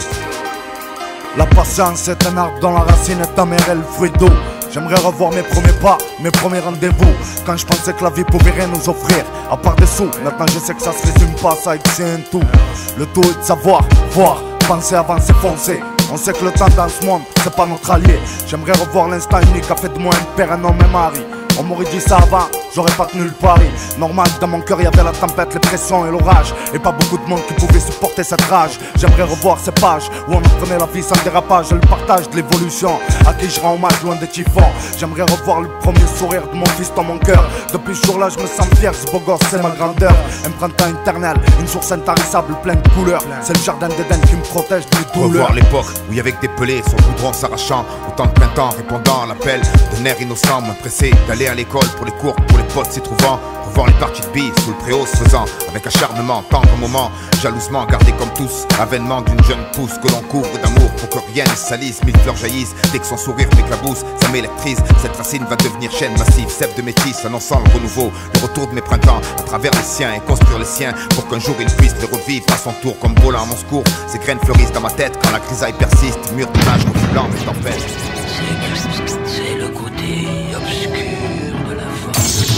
La patience est un arbre dont la racine est amère et le fruit d'eau. J'aimerais revoir mes premiers pas, mes premiers rendez-vous. Quand je pensais que la vie pouvait rien nous offrir, à part des sous. Maintenant je sais que ça se résume pas, ça et que c'est un tout. Le tout est de savoir, voir, penser avant s'effoncer. On sait que le temps dans ce monde, c'est pas notre allié. J'aimerais revoir l'instant unique, a fait de moi un père, un homme, un mari. On m'aurait dit ça avant, j'aurais pas tenu le pari. Normal, dans mon cœur, y avait la tempête, les pressions et l'orage. Et pas beaucoup de monde qui pouvait supporter cette rage. J'aimerais revoir ces pages où on apprenait la vie sans dérapage et le partage de l'évolution. À qui je rends hommage loin des typhons. J'aimerais revoir le premier sourire de mon fils dans mon cœur. Depuis ce jour-là, je me sens fier, ce beau gosse, c'est ma grandeur. Un printemps éternel, une source intarissable pleine de couleurs. C'est le jardin d'Éden qui me protège des douleurs. Revoir l'époque où y avait que des pelés, son goudron s'arrachant. Autant de printemps répondant à l'appel d'un air innocent, moins pressé d'aller à l'école pour les cours, pour les potes s'y trouvant. Revoir les parties de billes sous le préau se faisant avec acharnement, tendre moment, jalousement gardé comme tous. Avènement d'une jeune pousse que l'on couvre d'amour pour que rien ne salisse. Mille fleurs jaillissent dès que son sourire m'éclabousse, ça m'électrise. Cette racine va devenir chaîne massive, sève de métis, annonçant le renouveau, le retour de mes printemps à travers les siens et construire les siens pour qu'un jour il puisse les revivre à son tour comme volant à mon secours. Ces graines fleurissent dans ma tête quand la grisaille persiste, mur d'images reculant mais en fait. C'est le côté obscur de la force. Le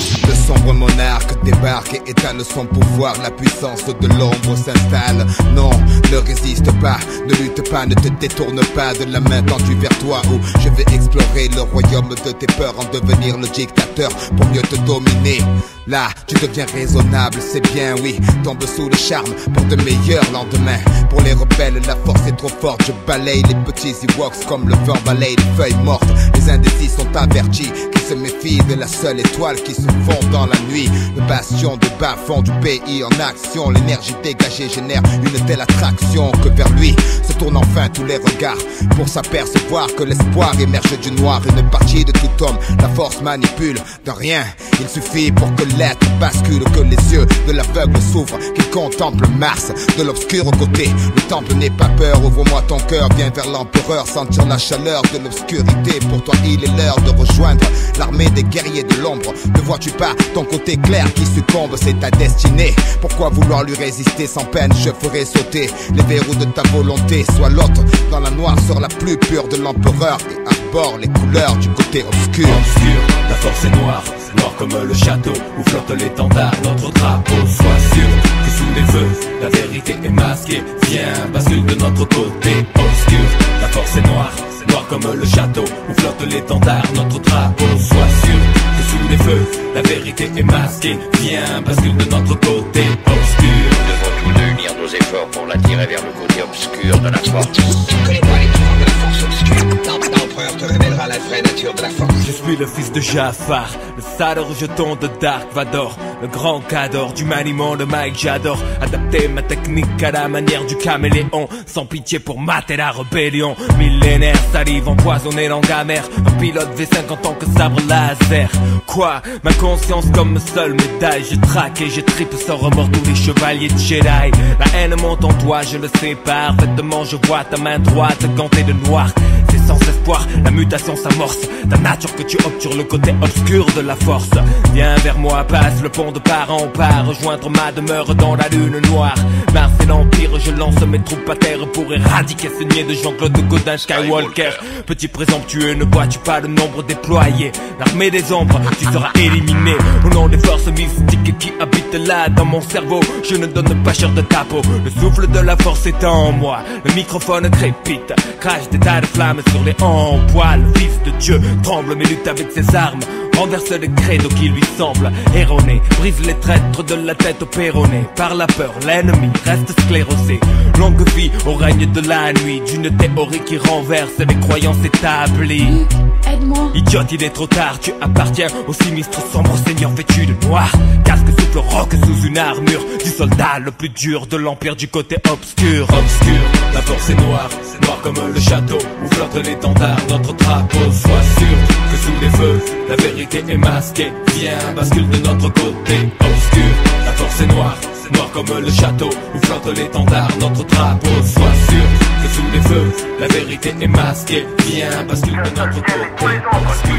sombre monarque débarque et étale son pouvoir. La puissance de l'ombre s'installe. Non, ne résiste pas, ne lutte pas, ne te détourne pas de la main tendue vers toi, où je vais explorer le royaume de tes peurs, en devenir le dictateur pour mieux te dominer. Là, tu deviens raisonnable, c'est bien, oui. Tombe sous le charme pour de meilleurs lendemains. Pour les rebelles, la force est trop forte. Je balaye les petits Ewoks comme le vent balaye les feuilles mortes. Les indécis sont avertis qui se méfient de la seule étoile qui se fond dans la nuit. Le bastion du bas-fond du pays en action. L'énergie dégagée génère une telle attraction que vers lui se tournent enfin tous les regards pour s'apercevoir que l'espoir émerge du noir. Une partie de tout homme, la force manipule de rien. Il suffit pour que l'être bascule, que les yeux de l'aveugle s'ouvrent, qu'il contemple Mars de l'obscur côté. Le temple n'est pas peur, ouvre-moi ton cœur, viens vers l'empereur, sentir la chaleur de l'obscurité. Pour toi il est l'heure de rejoindre l'armée des guerriers de l'ombre. Ne vois-tu pas ton côté clair qui succombe, c'est ta destinée. Pourquoi vouloir lui résister sans peine? Je ferai sauter les verrous de ta volonté. Sois l'autre dans la noirceur la plus pure de l'empereur et arbore les couleurs du côté obscur. Obscur, la force est noire, noir comme le château où flotte l'étendard, notre drapeau. Sois sûr que sous les feux, la vérité est masquée. Viens, bascule de notre côté. Obscur, la force est noire, noir comme le château où flotte l'étendard, notre drapeau. Sois sûr que sous les feux, la vérité est masquée. Viens, bascule de notre côté. Obscur. Nous devons tous deux unir nos efforts pour l'attirer vers le côté obscur de la force. Tu ne connais pas les pouvoirs de la force obscure. L'empereur te révélera la vraie nature de la force. Je suis le fils de Jafar, le sale rejeton de Dark Vador, le grand cador du maniement de Mike. J'adore adapter ma technique à la manière du caméléon, sans pitié pour mater la rébellion. Millénaire, salive empoisonnée, langue amère, un pilote V5 en tant que sabre laser. Quoi? Ma conscience comme seule médaille. Je traque et je tripe sans remords tous les chevaliers de Jedi. La haine monte en toi, je le sais parfaitement. Je vois ta main droite gantée de noir. C'est sans espoir, la mutation s'amorce. Ta nature que tu obtures le côté obscur de la force. Viens vers moi, passe le pont de part en part, rejoindre ma demeure dans la lune noire. Mars et l'Empire, je lance mes troupes à terre pour éradiquer ce niais de Jean-Claude Godin Skywalker. Petit présomptueux, ne vois-tu pas le nombre déployé? L'armée des ombres, tu seras éliminé. Au nom des forces mystiques qui habitent là dans mon cerveau, je ne donne pas cher de ta peau. Le souffle de la force est en moi, le microphone crépite, crache des tas de flammes sur les empois. Le fils de Dieu tremble mais lutte avec ses armes, renverse les credos qui lui semblent erronés, brise les traîtres de la tête au péroné. Par la peur, l'ennemi reste sclérosé. Longue vie au règne de la nuit, d'une théorie qui renverse les croyances établies. Aide-moi. Idiote, il est trop tard, tu appartiens au sinistre sombre seigneur vêtu de noir. Casque souffle roc sous une armure du soldat le plus dur de l'empire du côté obscur. Obscur, la force est noire, noir comme le château où flotte l'étendard, notre drapeau. Sois sûr que sous les feux, la vérité est masquée. Viens, bascule de notre côté. Obscur, la force est noire, noir comme le château où flotte l'étendard, notre drapeau. Sois sûr que sous les feux, la vérité est masquée. Viens, bascule de notre côté. Obscur.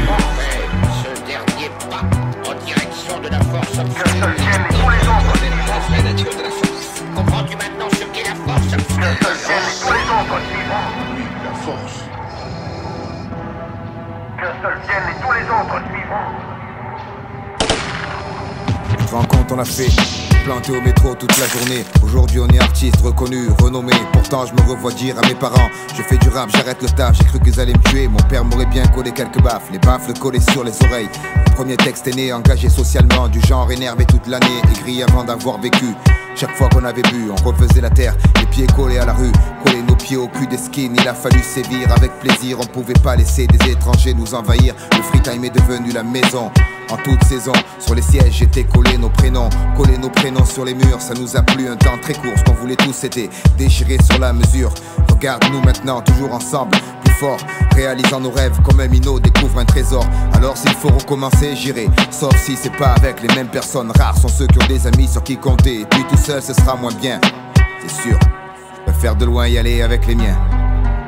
Ce dernier pas en direction de la force obscure. La vraie nature de la force. Comprends-tu maintenant ce qu'est la force obscure? La force. Qu'un seul vienne et tous les autres suivront. Tu te rends compte, on a fait planté au métro toute la journée. Aujourd'hui on est artiste, reconnu, renommé. Pourtant je me revois dire à mes parents: je fais du rap, j'arrête le taf. J'ai cru qu'ils allaient me tuer, mon père m'aurait bien collé quelques baffes. Les baffles collés sur les oreilles. Le premier texte est né, engagé socialement, du genre énervé toute l'année, écrit avant d'avoir vécu. Chaque fois qu'on avait bu, on refaisait la terre, les pieds collés à la rue, coller nos pieds au cul des skins. Il a fallu sévir avec plaisir, on pouvait pas laisser des étrangers nous envahir. Le free time est devenu la maison. En toute saison, sur les sièges j'étais collé nos prénoms sur les murs. Ça nous a plu un temps très court, ce qu'on voulait tous c'était déchirer sur la mesure. Regarde-nous maintenant, toujours ensemble, plus fort, réalisant nos rêves comme un minot découvre un trésor. Alors s'il faut recommencer, j'irai, sauf si c'est pas avec les mêmes personnes. Rares sont ceux qui ont des amis sur qui compter, et puis tout seul ce sera moins bien, c'est sûr. Je préfère de loin y aller avec les miens. Je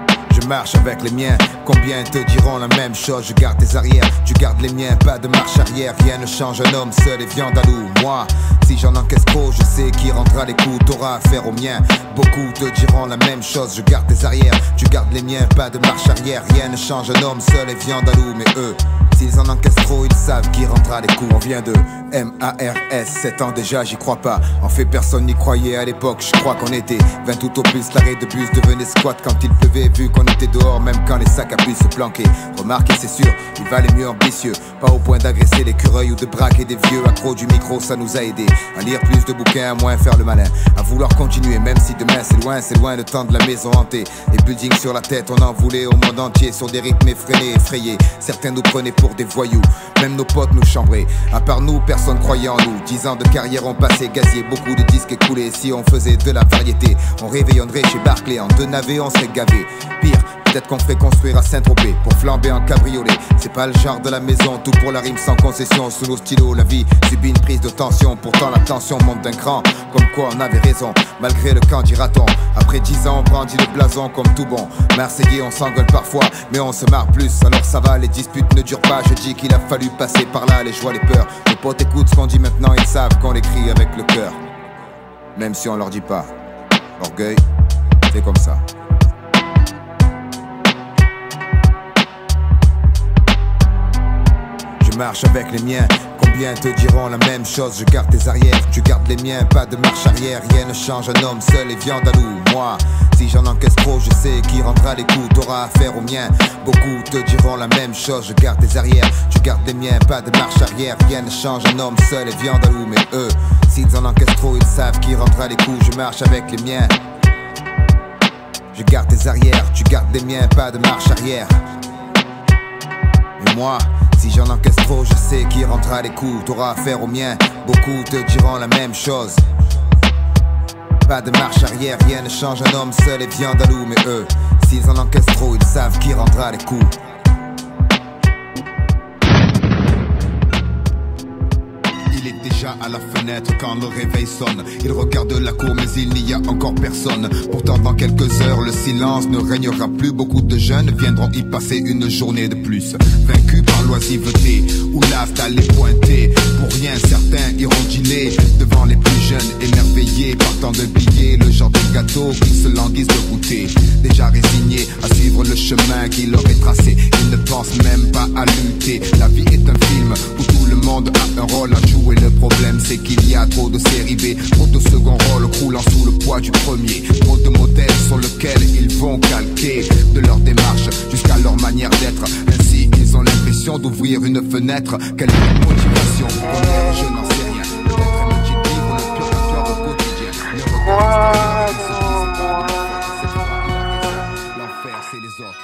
marche avec les miens. Combien te diront la même chose? Je garde tes arrières, tu gardes les miens. Pas de marche arrière, rien ne change. Un homme seul et viande à loup. Moi, si j'en encaisse trop, je sais qui rendra les coups. T'auras affaire aux miens. Beaucoup te diront la même chose. Je garde tes arrières, tu gardes les miens. Pas de marche arrière, rien ne change. Un homme seul et viande à loup. Mais eux, s'ils en encaissent trop, ils savent qui rendra les coups. On vient de MARS, 7 ans déjà, j'y crois pas. En fait, personne n'y croyait à l'époque. Je crois qu'on était 20 tout au plus. L'arrêt de bus devenait squat quand il pleuvait. Vu qu'on était dehors, même quand les sacs à puce se planquaient. Remarquez, c'est sûr, il valait mieux ambitieux. Pas au point d'agresser l'écureuil ou de braquer des vieux. Accro du micro, ça nous a aidé à lire plus de bouquins, à moins faire le malin. À vouloir continuer, même si demain c'est loin le temps de la maison hantée. Les buildings sur la tête, on en voulait au monde entier. Sur des rythmes effrénés, effrayés. Certains nous prenaient pour des voyous, même nos potes nous chambraient. À part nous, personne croyait en nous. 10 ans de carrière ont passé, gazier, beaucoup de disques écoulés. Si on faisait de la variété, on réveillonnerait chez Barclay. En 2 navets, on serait gavé. Pire, peut-être qu'on ferait construire à Saint-Tropez pour flamber en cabriolet. C'est pas le genre de la maison, tout pour la rime sans concession. Sous nos stylos, la vie subit une prise de tension. Pourtant la tension monte d'un cran, comme quoi on avait raison. Malgré le camp dira-t-on. Après 10 ans, on brandit le blason comme tout bon Marseillais, on s'engueule parfois, mais on se marre plus. Alors ça va, les disputes ne durent pas. Je dis qu'il a fallu passer par là, les joies, les peurs. Les potes écoutent ce qu'on dit maintenant, ils savent qu'on l'écrit avec le cœur. Même si on leur dit pas. Orgueil, c'est comme ça. Je marche avec les miens. Combien te diront la même chose? Je garde tes arrières, tu gardes les miens. Pas de marche arrière, rien ne change. Un homme seul et viande à loup. Moi, si j'en encaisse trop, je sais qui rendra les coups. T'auras affaire aux miens. Beaucoup te diront la même chose. Je garde tes arrières, tu gardes les miens. Pas de marche arrière, rien ne change. Un homme seul et viande à loup. Mais eux, s'ils en encaissent trop, ils savent qui rendra les coups. Je marche avec les miens. Je garde tes arrières, tu gardes les miens. Pas de marche arrière. Et moi, si j'en encaisse trop, je sais qui rendra les coups. T'auras affaire aux miens, beaucoup te diront la même chose. Pas de marche arrière, rien ne change. Un homme seul et viande à loup. Mais eux, s'ils en encaissent trop, ils savent qui rendra les coups. Il est déjà à la fenêtre quand le réveil sonne. Il regarde la cour mais il n'y a encore personne. Pourtant dans quelques heures le silence ne régnera plus. Beaucoup de jeunes viendront y passer une journée de plus. Vaincus par l'oisiveté ou l'as d'aller pointer. Pour rien certains iront dîner devant les plus jeunes émerveillés par tant de billets. Le genre de gâteau qu'ils se languissent de goûter. Déjà résignés à suivre le chemin qui leur est tracé. Ils ne pensent même pas à lutter. La vie est un film où tout le monde a un rôle à jouer. Le problème c'est qu'il y a trop de série B, trop de second rôle croulant sous le poids du premier. Trop de modèles sur lesquels ils vont calquer de leur démarche jusqu'à leur manière d'être. Ainsi ils ont l'impression d'ouvrir une fenêtre. Quelle motivation première, je n'en sais rien. Peut-être aiment-ils vivre le purgatoire au quotidien. Le regard extérieur, ils se disent pas de la faute, c'est pas de la raison. L'enfer c'est les autres.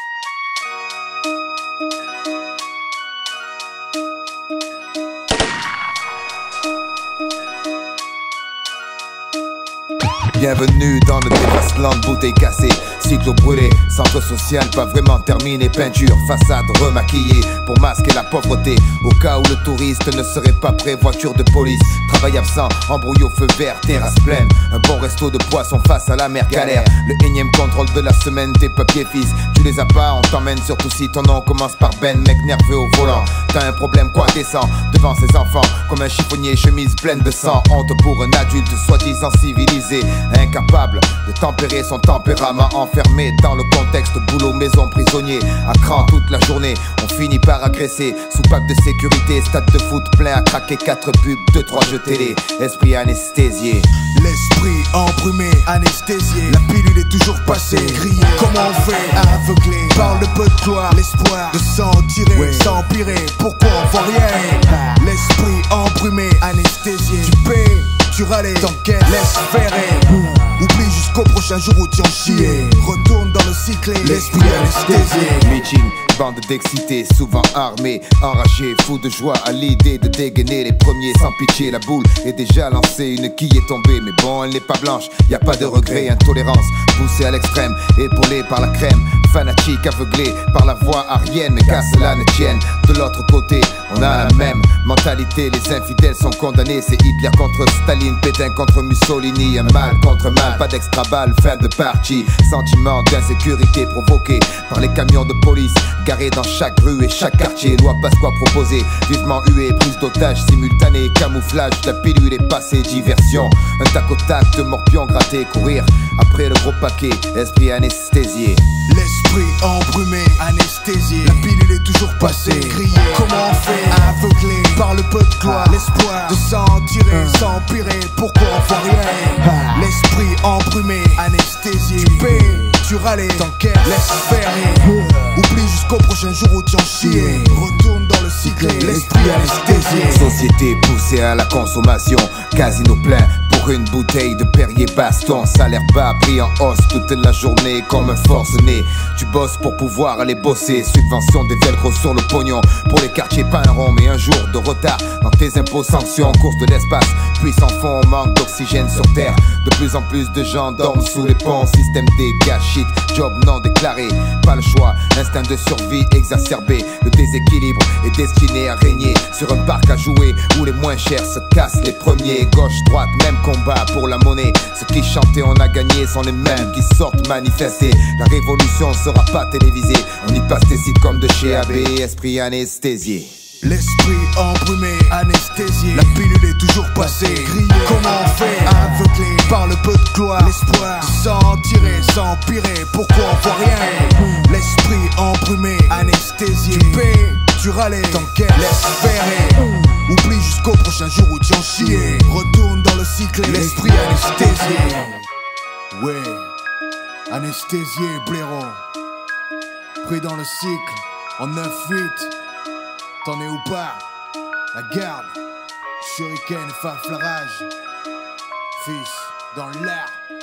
Bienvenue dans le Dévasteland, bouteille cassée, cyclo brûlé, centre social pas vraiment terminé, peinture, façade remaquillée pour masquer la pauvreté. Au cas où le touriste ne serait pas prêt, voiture de police, travail absent, embrouille au feu vert, terrasse pleine, un bon resto de poisson face à la mer galère. Le énième contrôle de la semaine, tes papiers fils, tu les as pas, on t'emmène surtout si ton nom commence par Ben, mec nerveux au volant. T'as un problème quoi, descend devant ses enfants comme un chiffonnier, chemise pleine de sang. Honte pour un adulte soi-disant civilisé, incapable de tempérer son tempérament, enfermé dans le contexte boulot, maison, prisonnier, à cran toute la journée. On finit par agresser, soupape de sécurité, stade de foot plein à craquer, 4 pubs, 2-3 jeux télé, esprit anesthésié. L'esprit embrumé, anesthésié, la pilule est toujours passée, grillée. Comment on fait? Aveuglé par le peu de gloire, l'espoir de s'en tirer, s'empirer. Pourquoi on voit rien? L'esprit embrumé, anesthésié, tu paies, tu râles, t'enquêtes, laisse faire. Oublie jusqu'au prochain jour où tu en chier. Retourne dans le cycle, l'esprit anesthésié. Meeting, bande d'excités, souvent armés, enragés, fous de joie à l'idée de dégainer les premiers. Sans pitié, la boule est déjà lancée, une quille est tombée. Mais bon, elle n'est pas blanche, y a pas de regret. Intolérance, poussée à l'extrême, épaulée par la crème. Fanatique, aveuglé par la voix arienne, mais qu'à cela ne tienne. De l'autre côté, on a la même mentalité. Les infidèles sont condamnés. C'est Hitler contre Staline, Pétain contre Mussolini. Un mal contre mal, pas d'extra balle, fin de partie. Sentiment d'insécurité provoqué par les camions de police garés dans chaque rue et chaque quartier. Loi Pasqua proposée, vivement huée, prise d'otages simultanée, camouflage, la pilule est passée, diversion. Un tac au tac de morpions grattés, courir après le gros paquet, esprit anesthésié. L'esprit embrumé, anesthésié, la pilule est toujours passée. Crier, comment on fait, aveuglé par le peu de gloire. L'espoir de s'en tirer, s'empirer, pourquoi on voit rien. L'esprit embrumé, anesthésié, tu paies, tu râles, t'enquêtes, laisse faire. Oublie jusqu'au prochain jour où tu en chier. Retourne dans le cycle, l'esprit anesthésié. Société poussée à la consommation, casino plein pour une bouteille de Perrier Baston. Salaire bas, prix en hausse toute la journée comme un forcené. Tu bosses pour pouvoir aller bosser. Subvention des velcro sur le pognon. Pour les quartiers pas un rond mais un jour de retard dans tes impôts, sanctions, course de l'espace. Puis sans fond, manque d'oxygène sur terre. De plus en plus de gens dorment sous les ponts. Système dégâts, shit, job non déclaré. Pas le choix, instinct de survie exacerbé. Le déséquilibre est destiné à régner sur un parc à jouer où les moins chers se cassent les premiers. Gauche, droite, même combat pour la monnaie. Ceux qui chantaient on a gagné sont les mêmes qui sortent manifester. La révolution sera pas télévisée. On y passe des sites comme de chez AB, esprit anesthésié. L'esprit embrumé, anesthésié, la pilule est toujours passée. Crier, comment on fait, aveuglé par le peu de gloire. L'espoir de s'en tirer, s'empirer, pourquoi on voit rien. L'esprit embrumé, anesthésié, tu paies, tu râles, t'enquêtes, laisse faire. Oublie jusqu'au prochain jour où tu en chier. Retourne dans le cycle, l'esprit anesthésié. Ouais, anesthésié, blaireau. Pris dans le cycle, en 9-8. T'en es où pas? La garde, shuriken, faf la rage. Fils, dans l'air.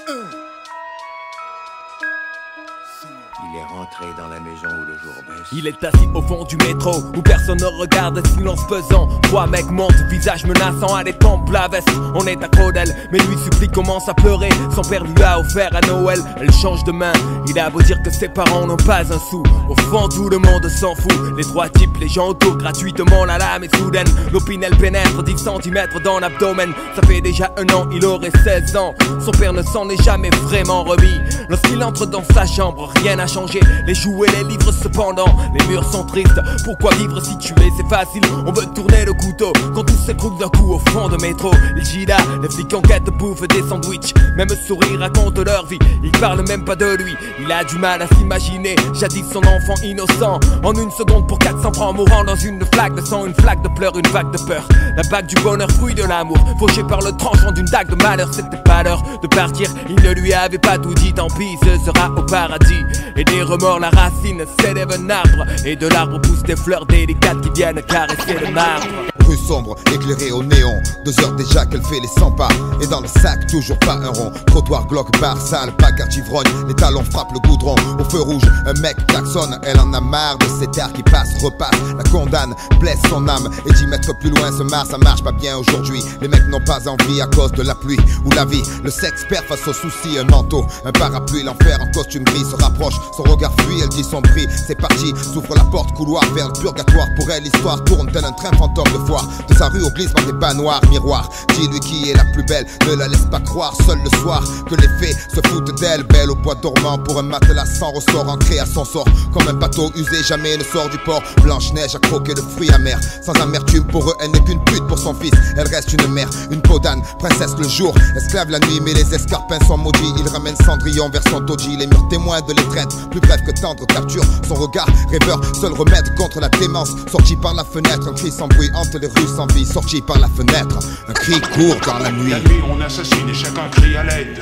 Il est rentré dans la maison où le jour baisse. Il est assis au fond du métro où personne ne regarde, silence pesant. Trois mecs montent, visage menaçant à des tempes la veste. On est accro d'elle, mais lui supplie, commence à pleurer. Son père lui a offert à Noël, elle change de main. Il a beau dire que ses parents n'ont pas un sou. Au fond tout le monde s'en fout. Les trois types, les gens autour, gratuitement la lame est soudaine. L'opinel pénètre 10 cm dans l'abdomen. Ça fait déjà un an, il aurait 16 ans. Son père ne s'en est jamais vraiment remis. Lorsqu'il entre dans sa chambre, rien n'a changé. Les jouets, les livres cependant, les murs sont tristes. Pourquoi vivre si tu es, c'est facile. On veut tourner le couteau quand tout s'écroule d'un coup au fond de métro. Les Gida, les flics en quête bouffent des sandwichs. Même sourire raconte leur vie, ils parlent même pas de lui. Il a du mal à s'imaginer, jadis son enfant innocent. En une seconde pour 400 francs, mourant dans une flaque de sang, une flaque de pleurs, une vague de peur. La bague du bonheur, fruit de l'amour, fauché par le tranchant d'une dague de malheur. C'était pas l'heure de partir, il ne lui avait pas tout dit. Tant pis, ce sera au paradis. Et des remords, la racine s'élève un arbre. Et de l'arbre poussent des fleurs délicates qui viennent caresser le marbre. Rue sombre, éclairée au néon. 2 heures déjà qu'elle fait les 100 pas. Et dans le sac, toujours pas un rond. Trottoir, glauque, bar, sale, bagarre, ivrogne. Les talons frappent le goudron. Au feu rouge, un mec klaxonne. Elle en a marre de cet air qui passe, repasse. La condamne, blesse son âme. Et 10 mètres plus loin se marre, ça marche pas bien aujourd'hui. Les mecs n'ont pas envie à cause de la pluie ou la vie. Le sexe perd face aux soucis, un manteau, un parapluie. L'enfer en costume gris se rapproche. Son regard fuit, elle dit son prix. C'est parti, s'ouvre la porte, couloir vers le purgatoire. Pour elle, l'histoire tourne tel un train fantôme de foire. De sa rue au glissement des panoirs, miroir. Dis-lui qui est la plus belle, ne la laisse pas croire. Seul le soir, que les fées se foutent d'elle. Belle au bois dormant, pour un matelas sans ressort. Ancré à son sort, comme un bateau usé, jamais ne sort du port. Blanche-Neige a croqué le fruit amer. Sans amertume, pour eux, elle n'est qu'une pute pour son fils. Elle reste une mère, une peau d'âne, princesse le jour, esclave la nuit. Mais les escarpins sont maudits, il ramène Cendrillon vers son taudis. Les murs témoins de l'étreinte, plus bref que tendre capture. Son regard rêveur, seul remède contre la démence. Sorti par la fenêtre, un cri sans bruit hante les rues sans vie. Sorti par la fenêtre, un cri court dans la nuit. La nuit on assassine et chacun crie à l'aide.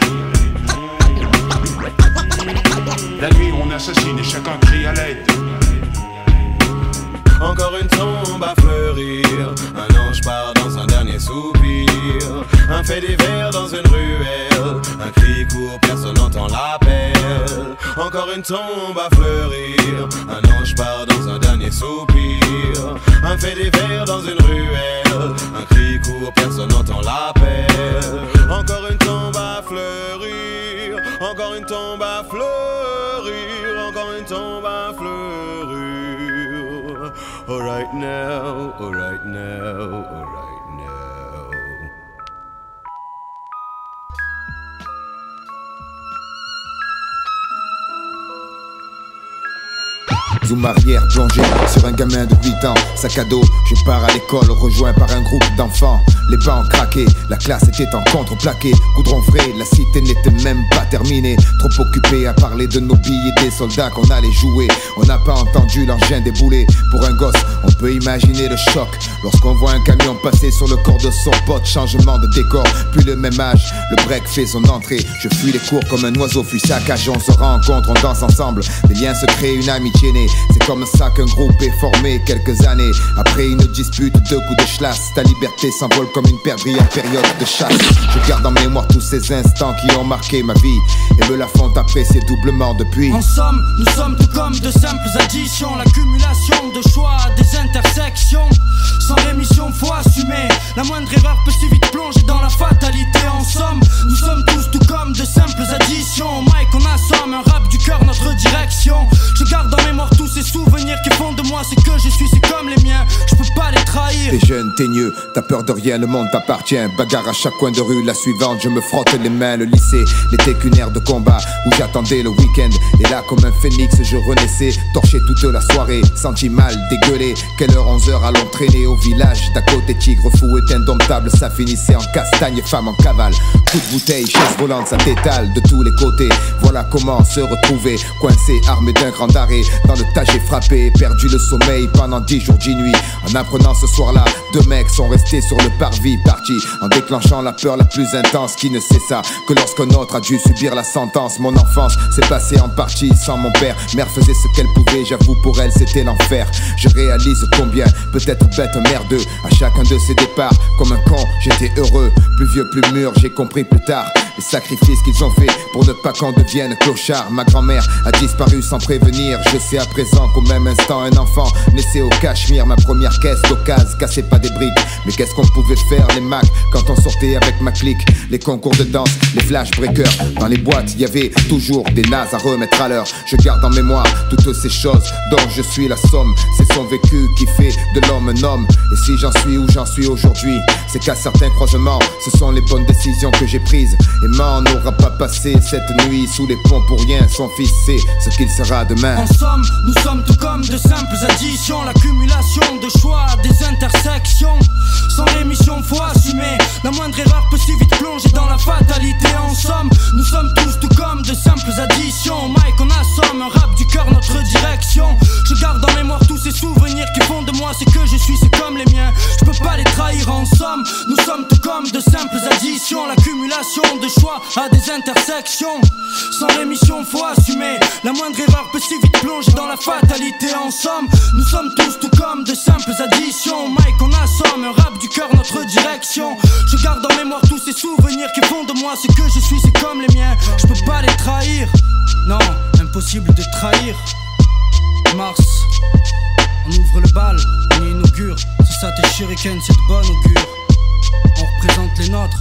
La nuit on assassine et chacun crie à l'aide. Encore une tombe à fleurir, un ange part dans un dernier soupir, un fait divers dans une ruelle, un cri court, personne n'entend l'appel. Encore une tombe à fleurir, un ange part dans un dernier soupir, un fait divers dans une ruelle, un cri court, personne n'entend l'appel. Encore une tombe à fleurir, encore une tombe à fleurir, encore une tombe à fleurir. alright now, alright now, alright now. Zoom arrière plongé sur un gamin de 8 ans. Sac à dos, je pars à l'école, rejoint par un groupe d'enfants. Les bancs craqués, la classe était en contreplaqué. Goudron frais, la cité n'était même pas terminée. Trop occupé à parler de nos billes et des soldats qu'on allait jouer. On n'a pas entendu l'engin débouler. Pour un gosse, on peut imaginer le choc lorsqu'on voit un camion passer sur le corps de son pote. Changement de décor, puis le même âge, le break fait son entrée. Je fuis les cours comme un oiseau fuit sa cage. On se rencontre, on danse ensemble. Des liens se créent, une amitié née. C'est comme ça qu'un groupe est formé quelques années après une dispute, 2 coups de chlasse. Ta liberté s'envole comme une perdrix en période de chasse. Je garde en mémoire tous ces instants qui ont marqué ma vie et me la font apprécier doublement depuis. En somme, nous sommes tout comme de simples additions. L'accumulation de choix, des intersections. Sans rémission, faut assumer. La moindre erreur peut si vite plonger dans la fatalité. En somme, nous sommes tous tout comme de simples additions. Mike, on assomme un rap du cœur, notre direction. Je garde en mémoire tous ces souvenirs qui font de moi ce que je suis, c'est comme les miens, je peux pas les trahir. T'es jeune, t'es nieux, t'as peur de rien, le monde t'appartient. Bagarre à chaque coin de rue, la suivante, je me frotte les mains. Le lycée n'était qu'une ère de combat où j'attendais le week-end. Et là, comme un phénix, je renaissais, torché toute la soirée, senti mal, dégueulé. Quelle heure, 11h, allons traîner au village d'à côté. Tigre fou est indomptable, ça finissait en castagne, femme en cavale. Coup de bouteille, chaise volante, ça t'étale de tous les côtés. Voilà comment se retrouver, coincé, armé d'un grand arrêt. Dans le tas j'ai frappé, perdu le sommeil pendant 10 jours, 10 nuits. En apprenant ce soir-là, 2 mecs sont restés sur le parvis, partis en déclenchant la peur la plus intense qui ne cessa que lorsqu'un autre a dû subir la sentence. Mon enfance s'est passée en partie sans mon père. Mère faisait ce qu'elle pouvait, j'avoue pour elle c'était l'enfer. Je réalise combien, peut-être bête merdeux, à chacun de ces départs. Comme un con, j'étais heureux, plus vieux, plus mûr, j'ai compris plus tard les sacrifices qu'ils ont fait pour ne pas qu'on devienne clochard. Ma grand-mère a disparu sans prévenir. Je sais à présent qu'au même instant un enfant naissait au Cachemire. Ma première caisse d'occasion cassait pas des briques. Mais qu'est-ce qu'on pouvait faire les Macs quand on sortait avec ma clique? Les concours de danse, les flash breakers. Dans les boîtes il y avait toujours des nazes à remettre à l'heure. Je garde en mémoire toutes ces choses dont je suis la somme. C'est son vécu qui fait de l'homme un homme. Et si j'en suis où j'en suis aujourd'hui, c'est qu'à certains croisements ce sont les bonnes décisions que j'ai prises. Et man, on n'aura pas passé cette nuit sous les ponts pour rien. Son fils sait ce qu'il sera demain. En somme, nous sommes tout comme de simples additions. L'accumulation de choix, des intersections. Sans rémission, faut assumer. La moindre erreur peut si vite plonger dans la fatalité. En somme, nous sommes tous tout comme de simples additions. Mike, on assomme un rap du cœur, notre direction. Je garde en mémoire tous ces souvenirs qui font de moi ce que je suis, c'est comme les miens. Je peux pas les trahir. En somme, nous sommes tout comme de simples additions. L'accumulation de choix à des intersections. Sans rémission, faut assumer. La moindre erreur peut si vite plonger dans la fatalité. En somme, nous sommes tous tout comme de simples additions. Mike, on assomme un rap du cœur, notre direction. Je garde en mémoire tous ces souvenirs qui font de moi ce que je suis, c'est comme les miens. Je peux pas les trahir. Non, impossible de trahir. Mars, on ouvre le bal, on inaugure. C'est ça tes shurikens, c'est de bonne augure. On représente les nôtres.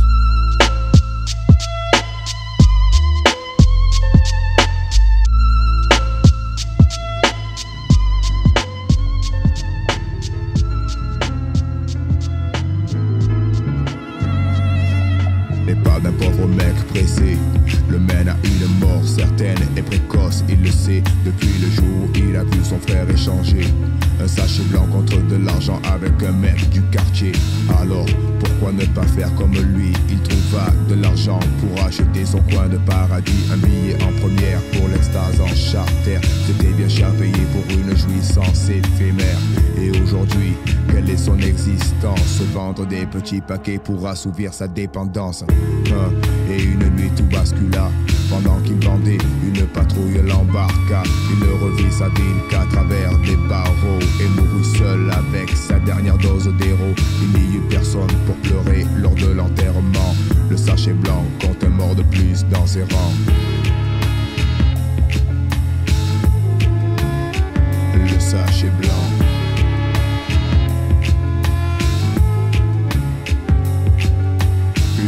Les pas d'un pauvre mec pressé le mène à une mort certaine et précoce, il le sait. Depuis le jour où il a vu son frère échanger un sachet blanc contre de l'argent avec un mec du quartier. Alors pourquoi ne pas faire comme lui? Il trouva de l'argent pour acheter son coin de paradis. Un billet en première pour l'extase en charter. C'était bien cher payé pour une jouissance éphémère. Et aujourd'hui, quelle est son existence? Se vendre des petits paquets pour assouvir sa dépendance. Et une nuit tout bascula. Pendant qu'il vendait, une patrouille l'embarqua. Il ne revit sa ville qu'à travers des barreaux et mourut seul avec sa dernière dose d'héros. Il n'y eut personne pour pleurer lors de l'enterrement. Le sachet blanc compte un mort de plus dans ses rangs. Le sachet blanc.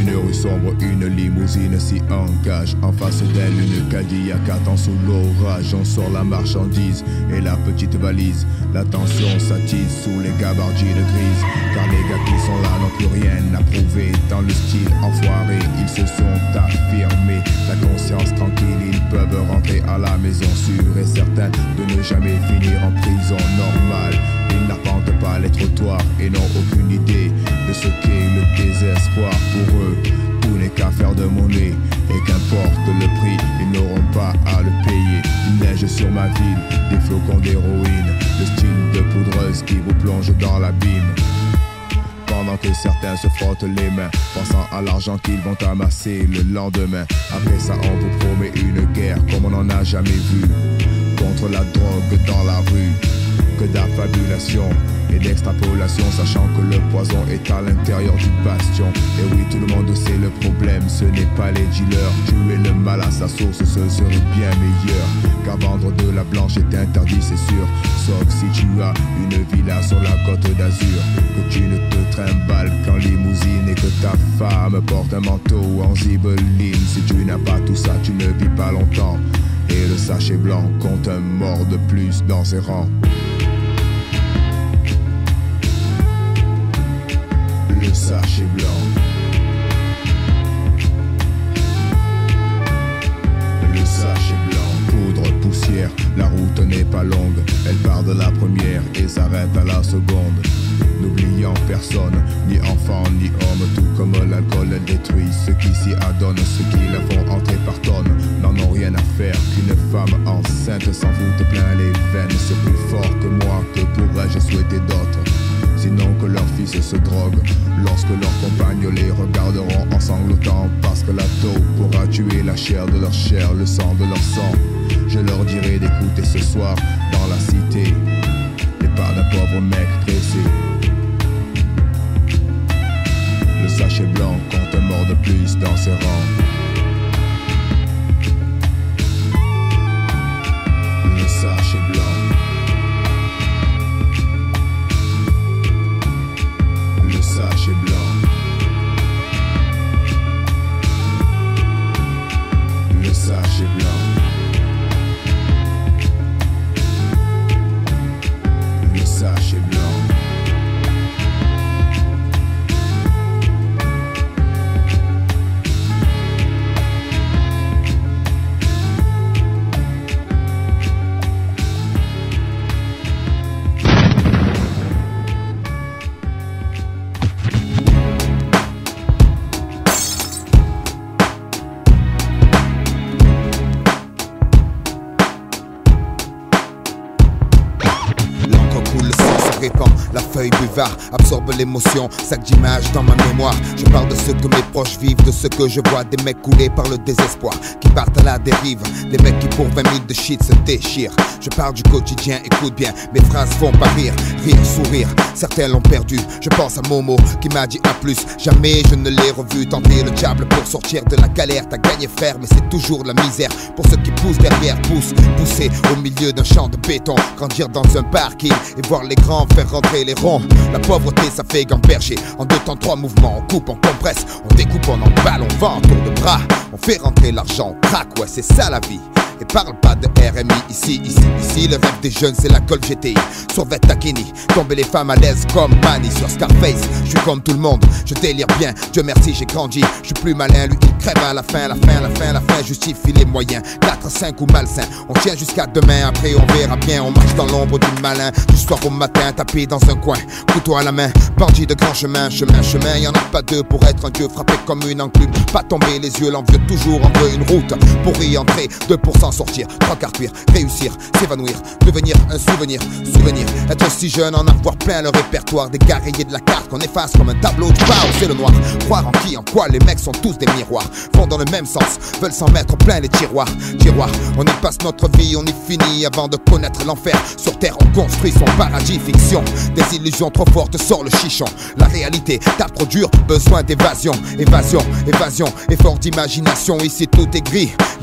une rue sombre, une limousine s'y engage. En face d'elle, une Cadillac attend sous l'orage. On sort la marchandise et la petite valise. La tension s'attise sous les gabardiers de grise. Car les gars qui sont là n'ont plus rien à prouver. Dans le style enfoiré, ils se sont affirmés. La conscience tranquille, ils peuvent rentrer à la maison, sûrs et certains de ne jamais finir en prison normale. Ils n'arpentent pas les trottoirs et n'ont aucune idée de ce qu'est le désespoir. Pour eux, tout n'est qu'affaire de monnaie, et qu'importe le prix, ils n'auront pas à le payer. Il neige sur ma ville, des flocons d'héroïne, le style de poudreuse qui vous plonge dans l'abîme. Pendant que certains se frottent les mains, pensant à l'argent qu'ils vont amasser le lendemain. Après ça on vous promet une guerre comme on n'en a jamais vu, contre la drogue dans la rue. Que d'affabulation et d'extrapolation, sachant que le poison est à l'intérieur du bastion. Et oui, tout le monde sait le problème, ce n'est pas les dealers. Tuer le mal à sa source, ce serait bien meilleur. Car vendre de la blanche est interdit, c'est sûr. Sauf si tu as une villa sur la côte d'Azur, que tu ne te trimbales qu'en limousine et que ta femme porte un manteau en zibeline. Si tu n'as pas tout ça, tu ne vis pas longtemps. Et le sachet blanc compte un mort de plus dans ses rangs. Le sachet blanc. Le sachet blanc. Poudre, poussière, la route n'est pas longue. Elle part de la première et s'arrête à la seconde. N'oubliant personne, ni enfant, ni homme. Tout comme l'alcool, elle détruit ceux qui s'y adonnent. Ceux qui la font entrer par tonnes n'en ont rien à faire qu'une femme enceinte s'en fout plein les veines. C'est plus fort que moi, que pourrais-je souhaiter d'autres? Sinon que leurs fils se droguent lorsque leurs compagnes les regarderont en sanglotant. Parce que la taupe pourra tuer la chair de leur chair, le sang de leur sang. Je leur dirai d'écouter ce soir dans la cité les pas d'un pauvre mec pressé. Le sachet blanc compte un mort de plus dans ses rangs. Le sachet blanc. Le sachet blanc. Le sachet blanc. Le sachet blanc. La feuille buvard absorbe l'émotion, sac d'images dans ma mémoire. Je parle de ce que mes proches vivent, de ce que je vois, des mecs coulés par le désespoir, qui partent à la dérive, des mecs qui pour 20 000 de shit se déchirent. Je parle du quotidien, écoute bien, mes phrases font pas rire, rire, sourire, certains l'ont perdu. Je pense à Momo qui m'a dit à plus, jamais je ne l'ai revu tenter le diable pour sortir de la galère. T'as gagné frère, mais c'est toujours la misère pour ceux qui poussent derrière, pousser au milieu d'un champ de béton, grandir dans un parking et voir les grands faire rentrer les ronds. La pauvreté ça fait gamberger. En 2 temps 3 mouvements, on coupe, on compresse, on découpe, on emballe, on vend en tour de bras. On fait rentrer l'argent, on craque, ouais c'est ça la vie. Et parle pas de RMI ici, le rêve des jeunes c'est la Col GTI. Sur Takini, tomber les femmes à l'aise comme Manny sur Scarface. Je suis comme tout le monde, je délire bien, Dieu merci j'ai grandi. Je suis plus malin, lui il crève à la fin, la fin justifie les moyens. 4, 5 ou malsain, on tient jusqu'à demain, après on verra bien. On marche dans l'ombre du malin, du soir au matin, tapé dans un coin, couteau à la main, bandit de grand chemin, y'en a pas deux pour être un dieu, frappé comme une enclume. Pas tomber les yeux, l'envieux toujours en veut une route pour y entrer, 2% sortir, 3 quarts cuire, réussir, s'évanouir, devenir un souvenir, être si jeune, en avoir plein le répertoire, des gars rayés de la carte qu'on efface comme un tableau du chaos, c'est le noir. Croire en qui, en quoi, les mecs sont tous des miroirs, vont dans le même sens, veulent s'en mettre plein les tiroirs, on y passe notre vie, on y finit avant de connaître l'enfer. Sur terre on construit son paradis, fiction, des illusions trop fortes sort le chichon. La réalité tape trop dur, besoin d'évasion, évasion, effort d'imagination, ici tout est gris.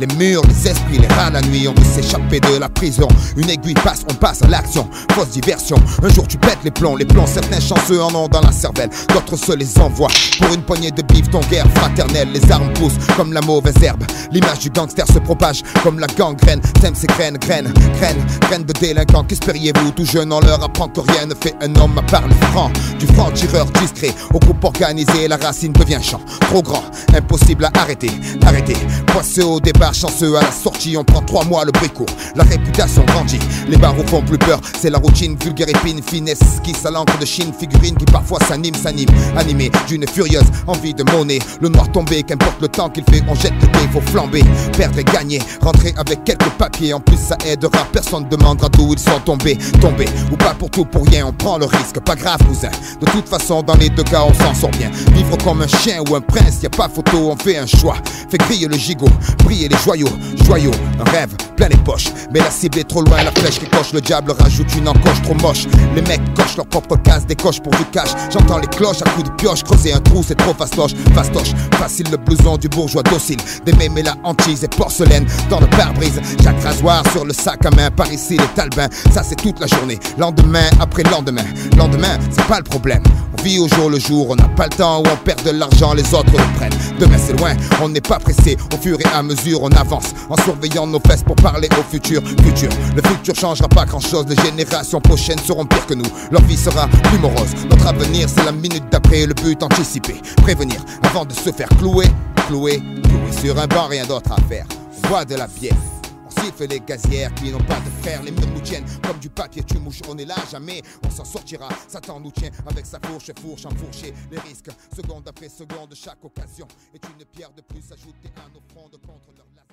Les murs, les esprits, les rats la nuit. On veut s'échapper de la prison. Une aiguille passe, on passe à l'action. Fausse diversion, un jour tu pètes les plombs. Certains chanceux en ont dans la cervelle, d'autres se les envoient. Pour une poignée de bif, ton guerre fraternelle. Les armes poussent comme la mauvaise herbe. L'image du gangster se propage comme la gangrène. T'aimes ces graines de délinquants. Qu'espériez-vous? Tout jeune, on leur apprend que rien ne fait un homme à part le franc. Du franc-tireur discret au groupe organisé, la racine devient champ. Trop grand, impossible à arrêter. Poisseux au départ, chanceux à la sortie. On prend 3 mois, le bruit court, la réputation grandit. Les barreaux font plus peur, c'est la routine. Vulgaire épine, finesse, esquisse à l'encre de Chine. Figurine qui parfois s'anime, animé d'une furieuse envie de monnaie. Le noir tombé, qu'importe le temps qu'il fait, on jette le dé, faut flamber. Perdre et gagner, rentrer avec quelques papiers. En plus ça aidera, personne demandera d'où ils sont tombés. Ou pas pour tout pour rien, on prend le risque. Pas grave cousin, de toute façon dans les deux cas on s'en sort bien. Vivre comme un chien ou un prince, y a pas photo, on fait un choix. Fait griller le gigot, briller les joyaux. Un rêve, plein les poches. Mais la cible est trop loin, la flèche qui coche. Le diable rajoute une encoche trop moche. Les mecs cochent leur propre case, décochent pour du cash. J'entends les cloches à coups de pioche. Creuser un trou c'est trop fastoche. Facile le blouson du bourgeois docile. Des mémés la hantise et porcelaine dans le pare-brise. Chaque rasoir sur le sac à main. Par ici les talbins, ça c'est toute la journée. Lendemain après lendemain, c'est pas le problème. On vit au jour le jour, on n'a pas le temps où on perd de l'argent, les autres le prennent. Demain c'est loin, on n'est pas pressé. Au fur et à mesure on avance en surveillant nos fesses pour parler au futur. Le futur changera pas grand chose. Les générations prochaines seront pires que nous. Leur vie sera plus morose. Notre avenir c'est la minute d'après. Le but anticipé, prévenir avant de se faire clouer sur un banc, rien d'autre à faire. On boit de la bière, on siffle les gazières qui n'ont pas de frères. Les murs nous tiennent comme du papier, tu mouches. On est là, jamais on s'en sortira. Satan nous tient avec sa fourche enfourchée. Les risques, seconde après seconde, chaque occasion est une pierre de plus ajoutée à nos frondes contre leur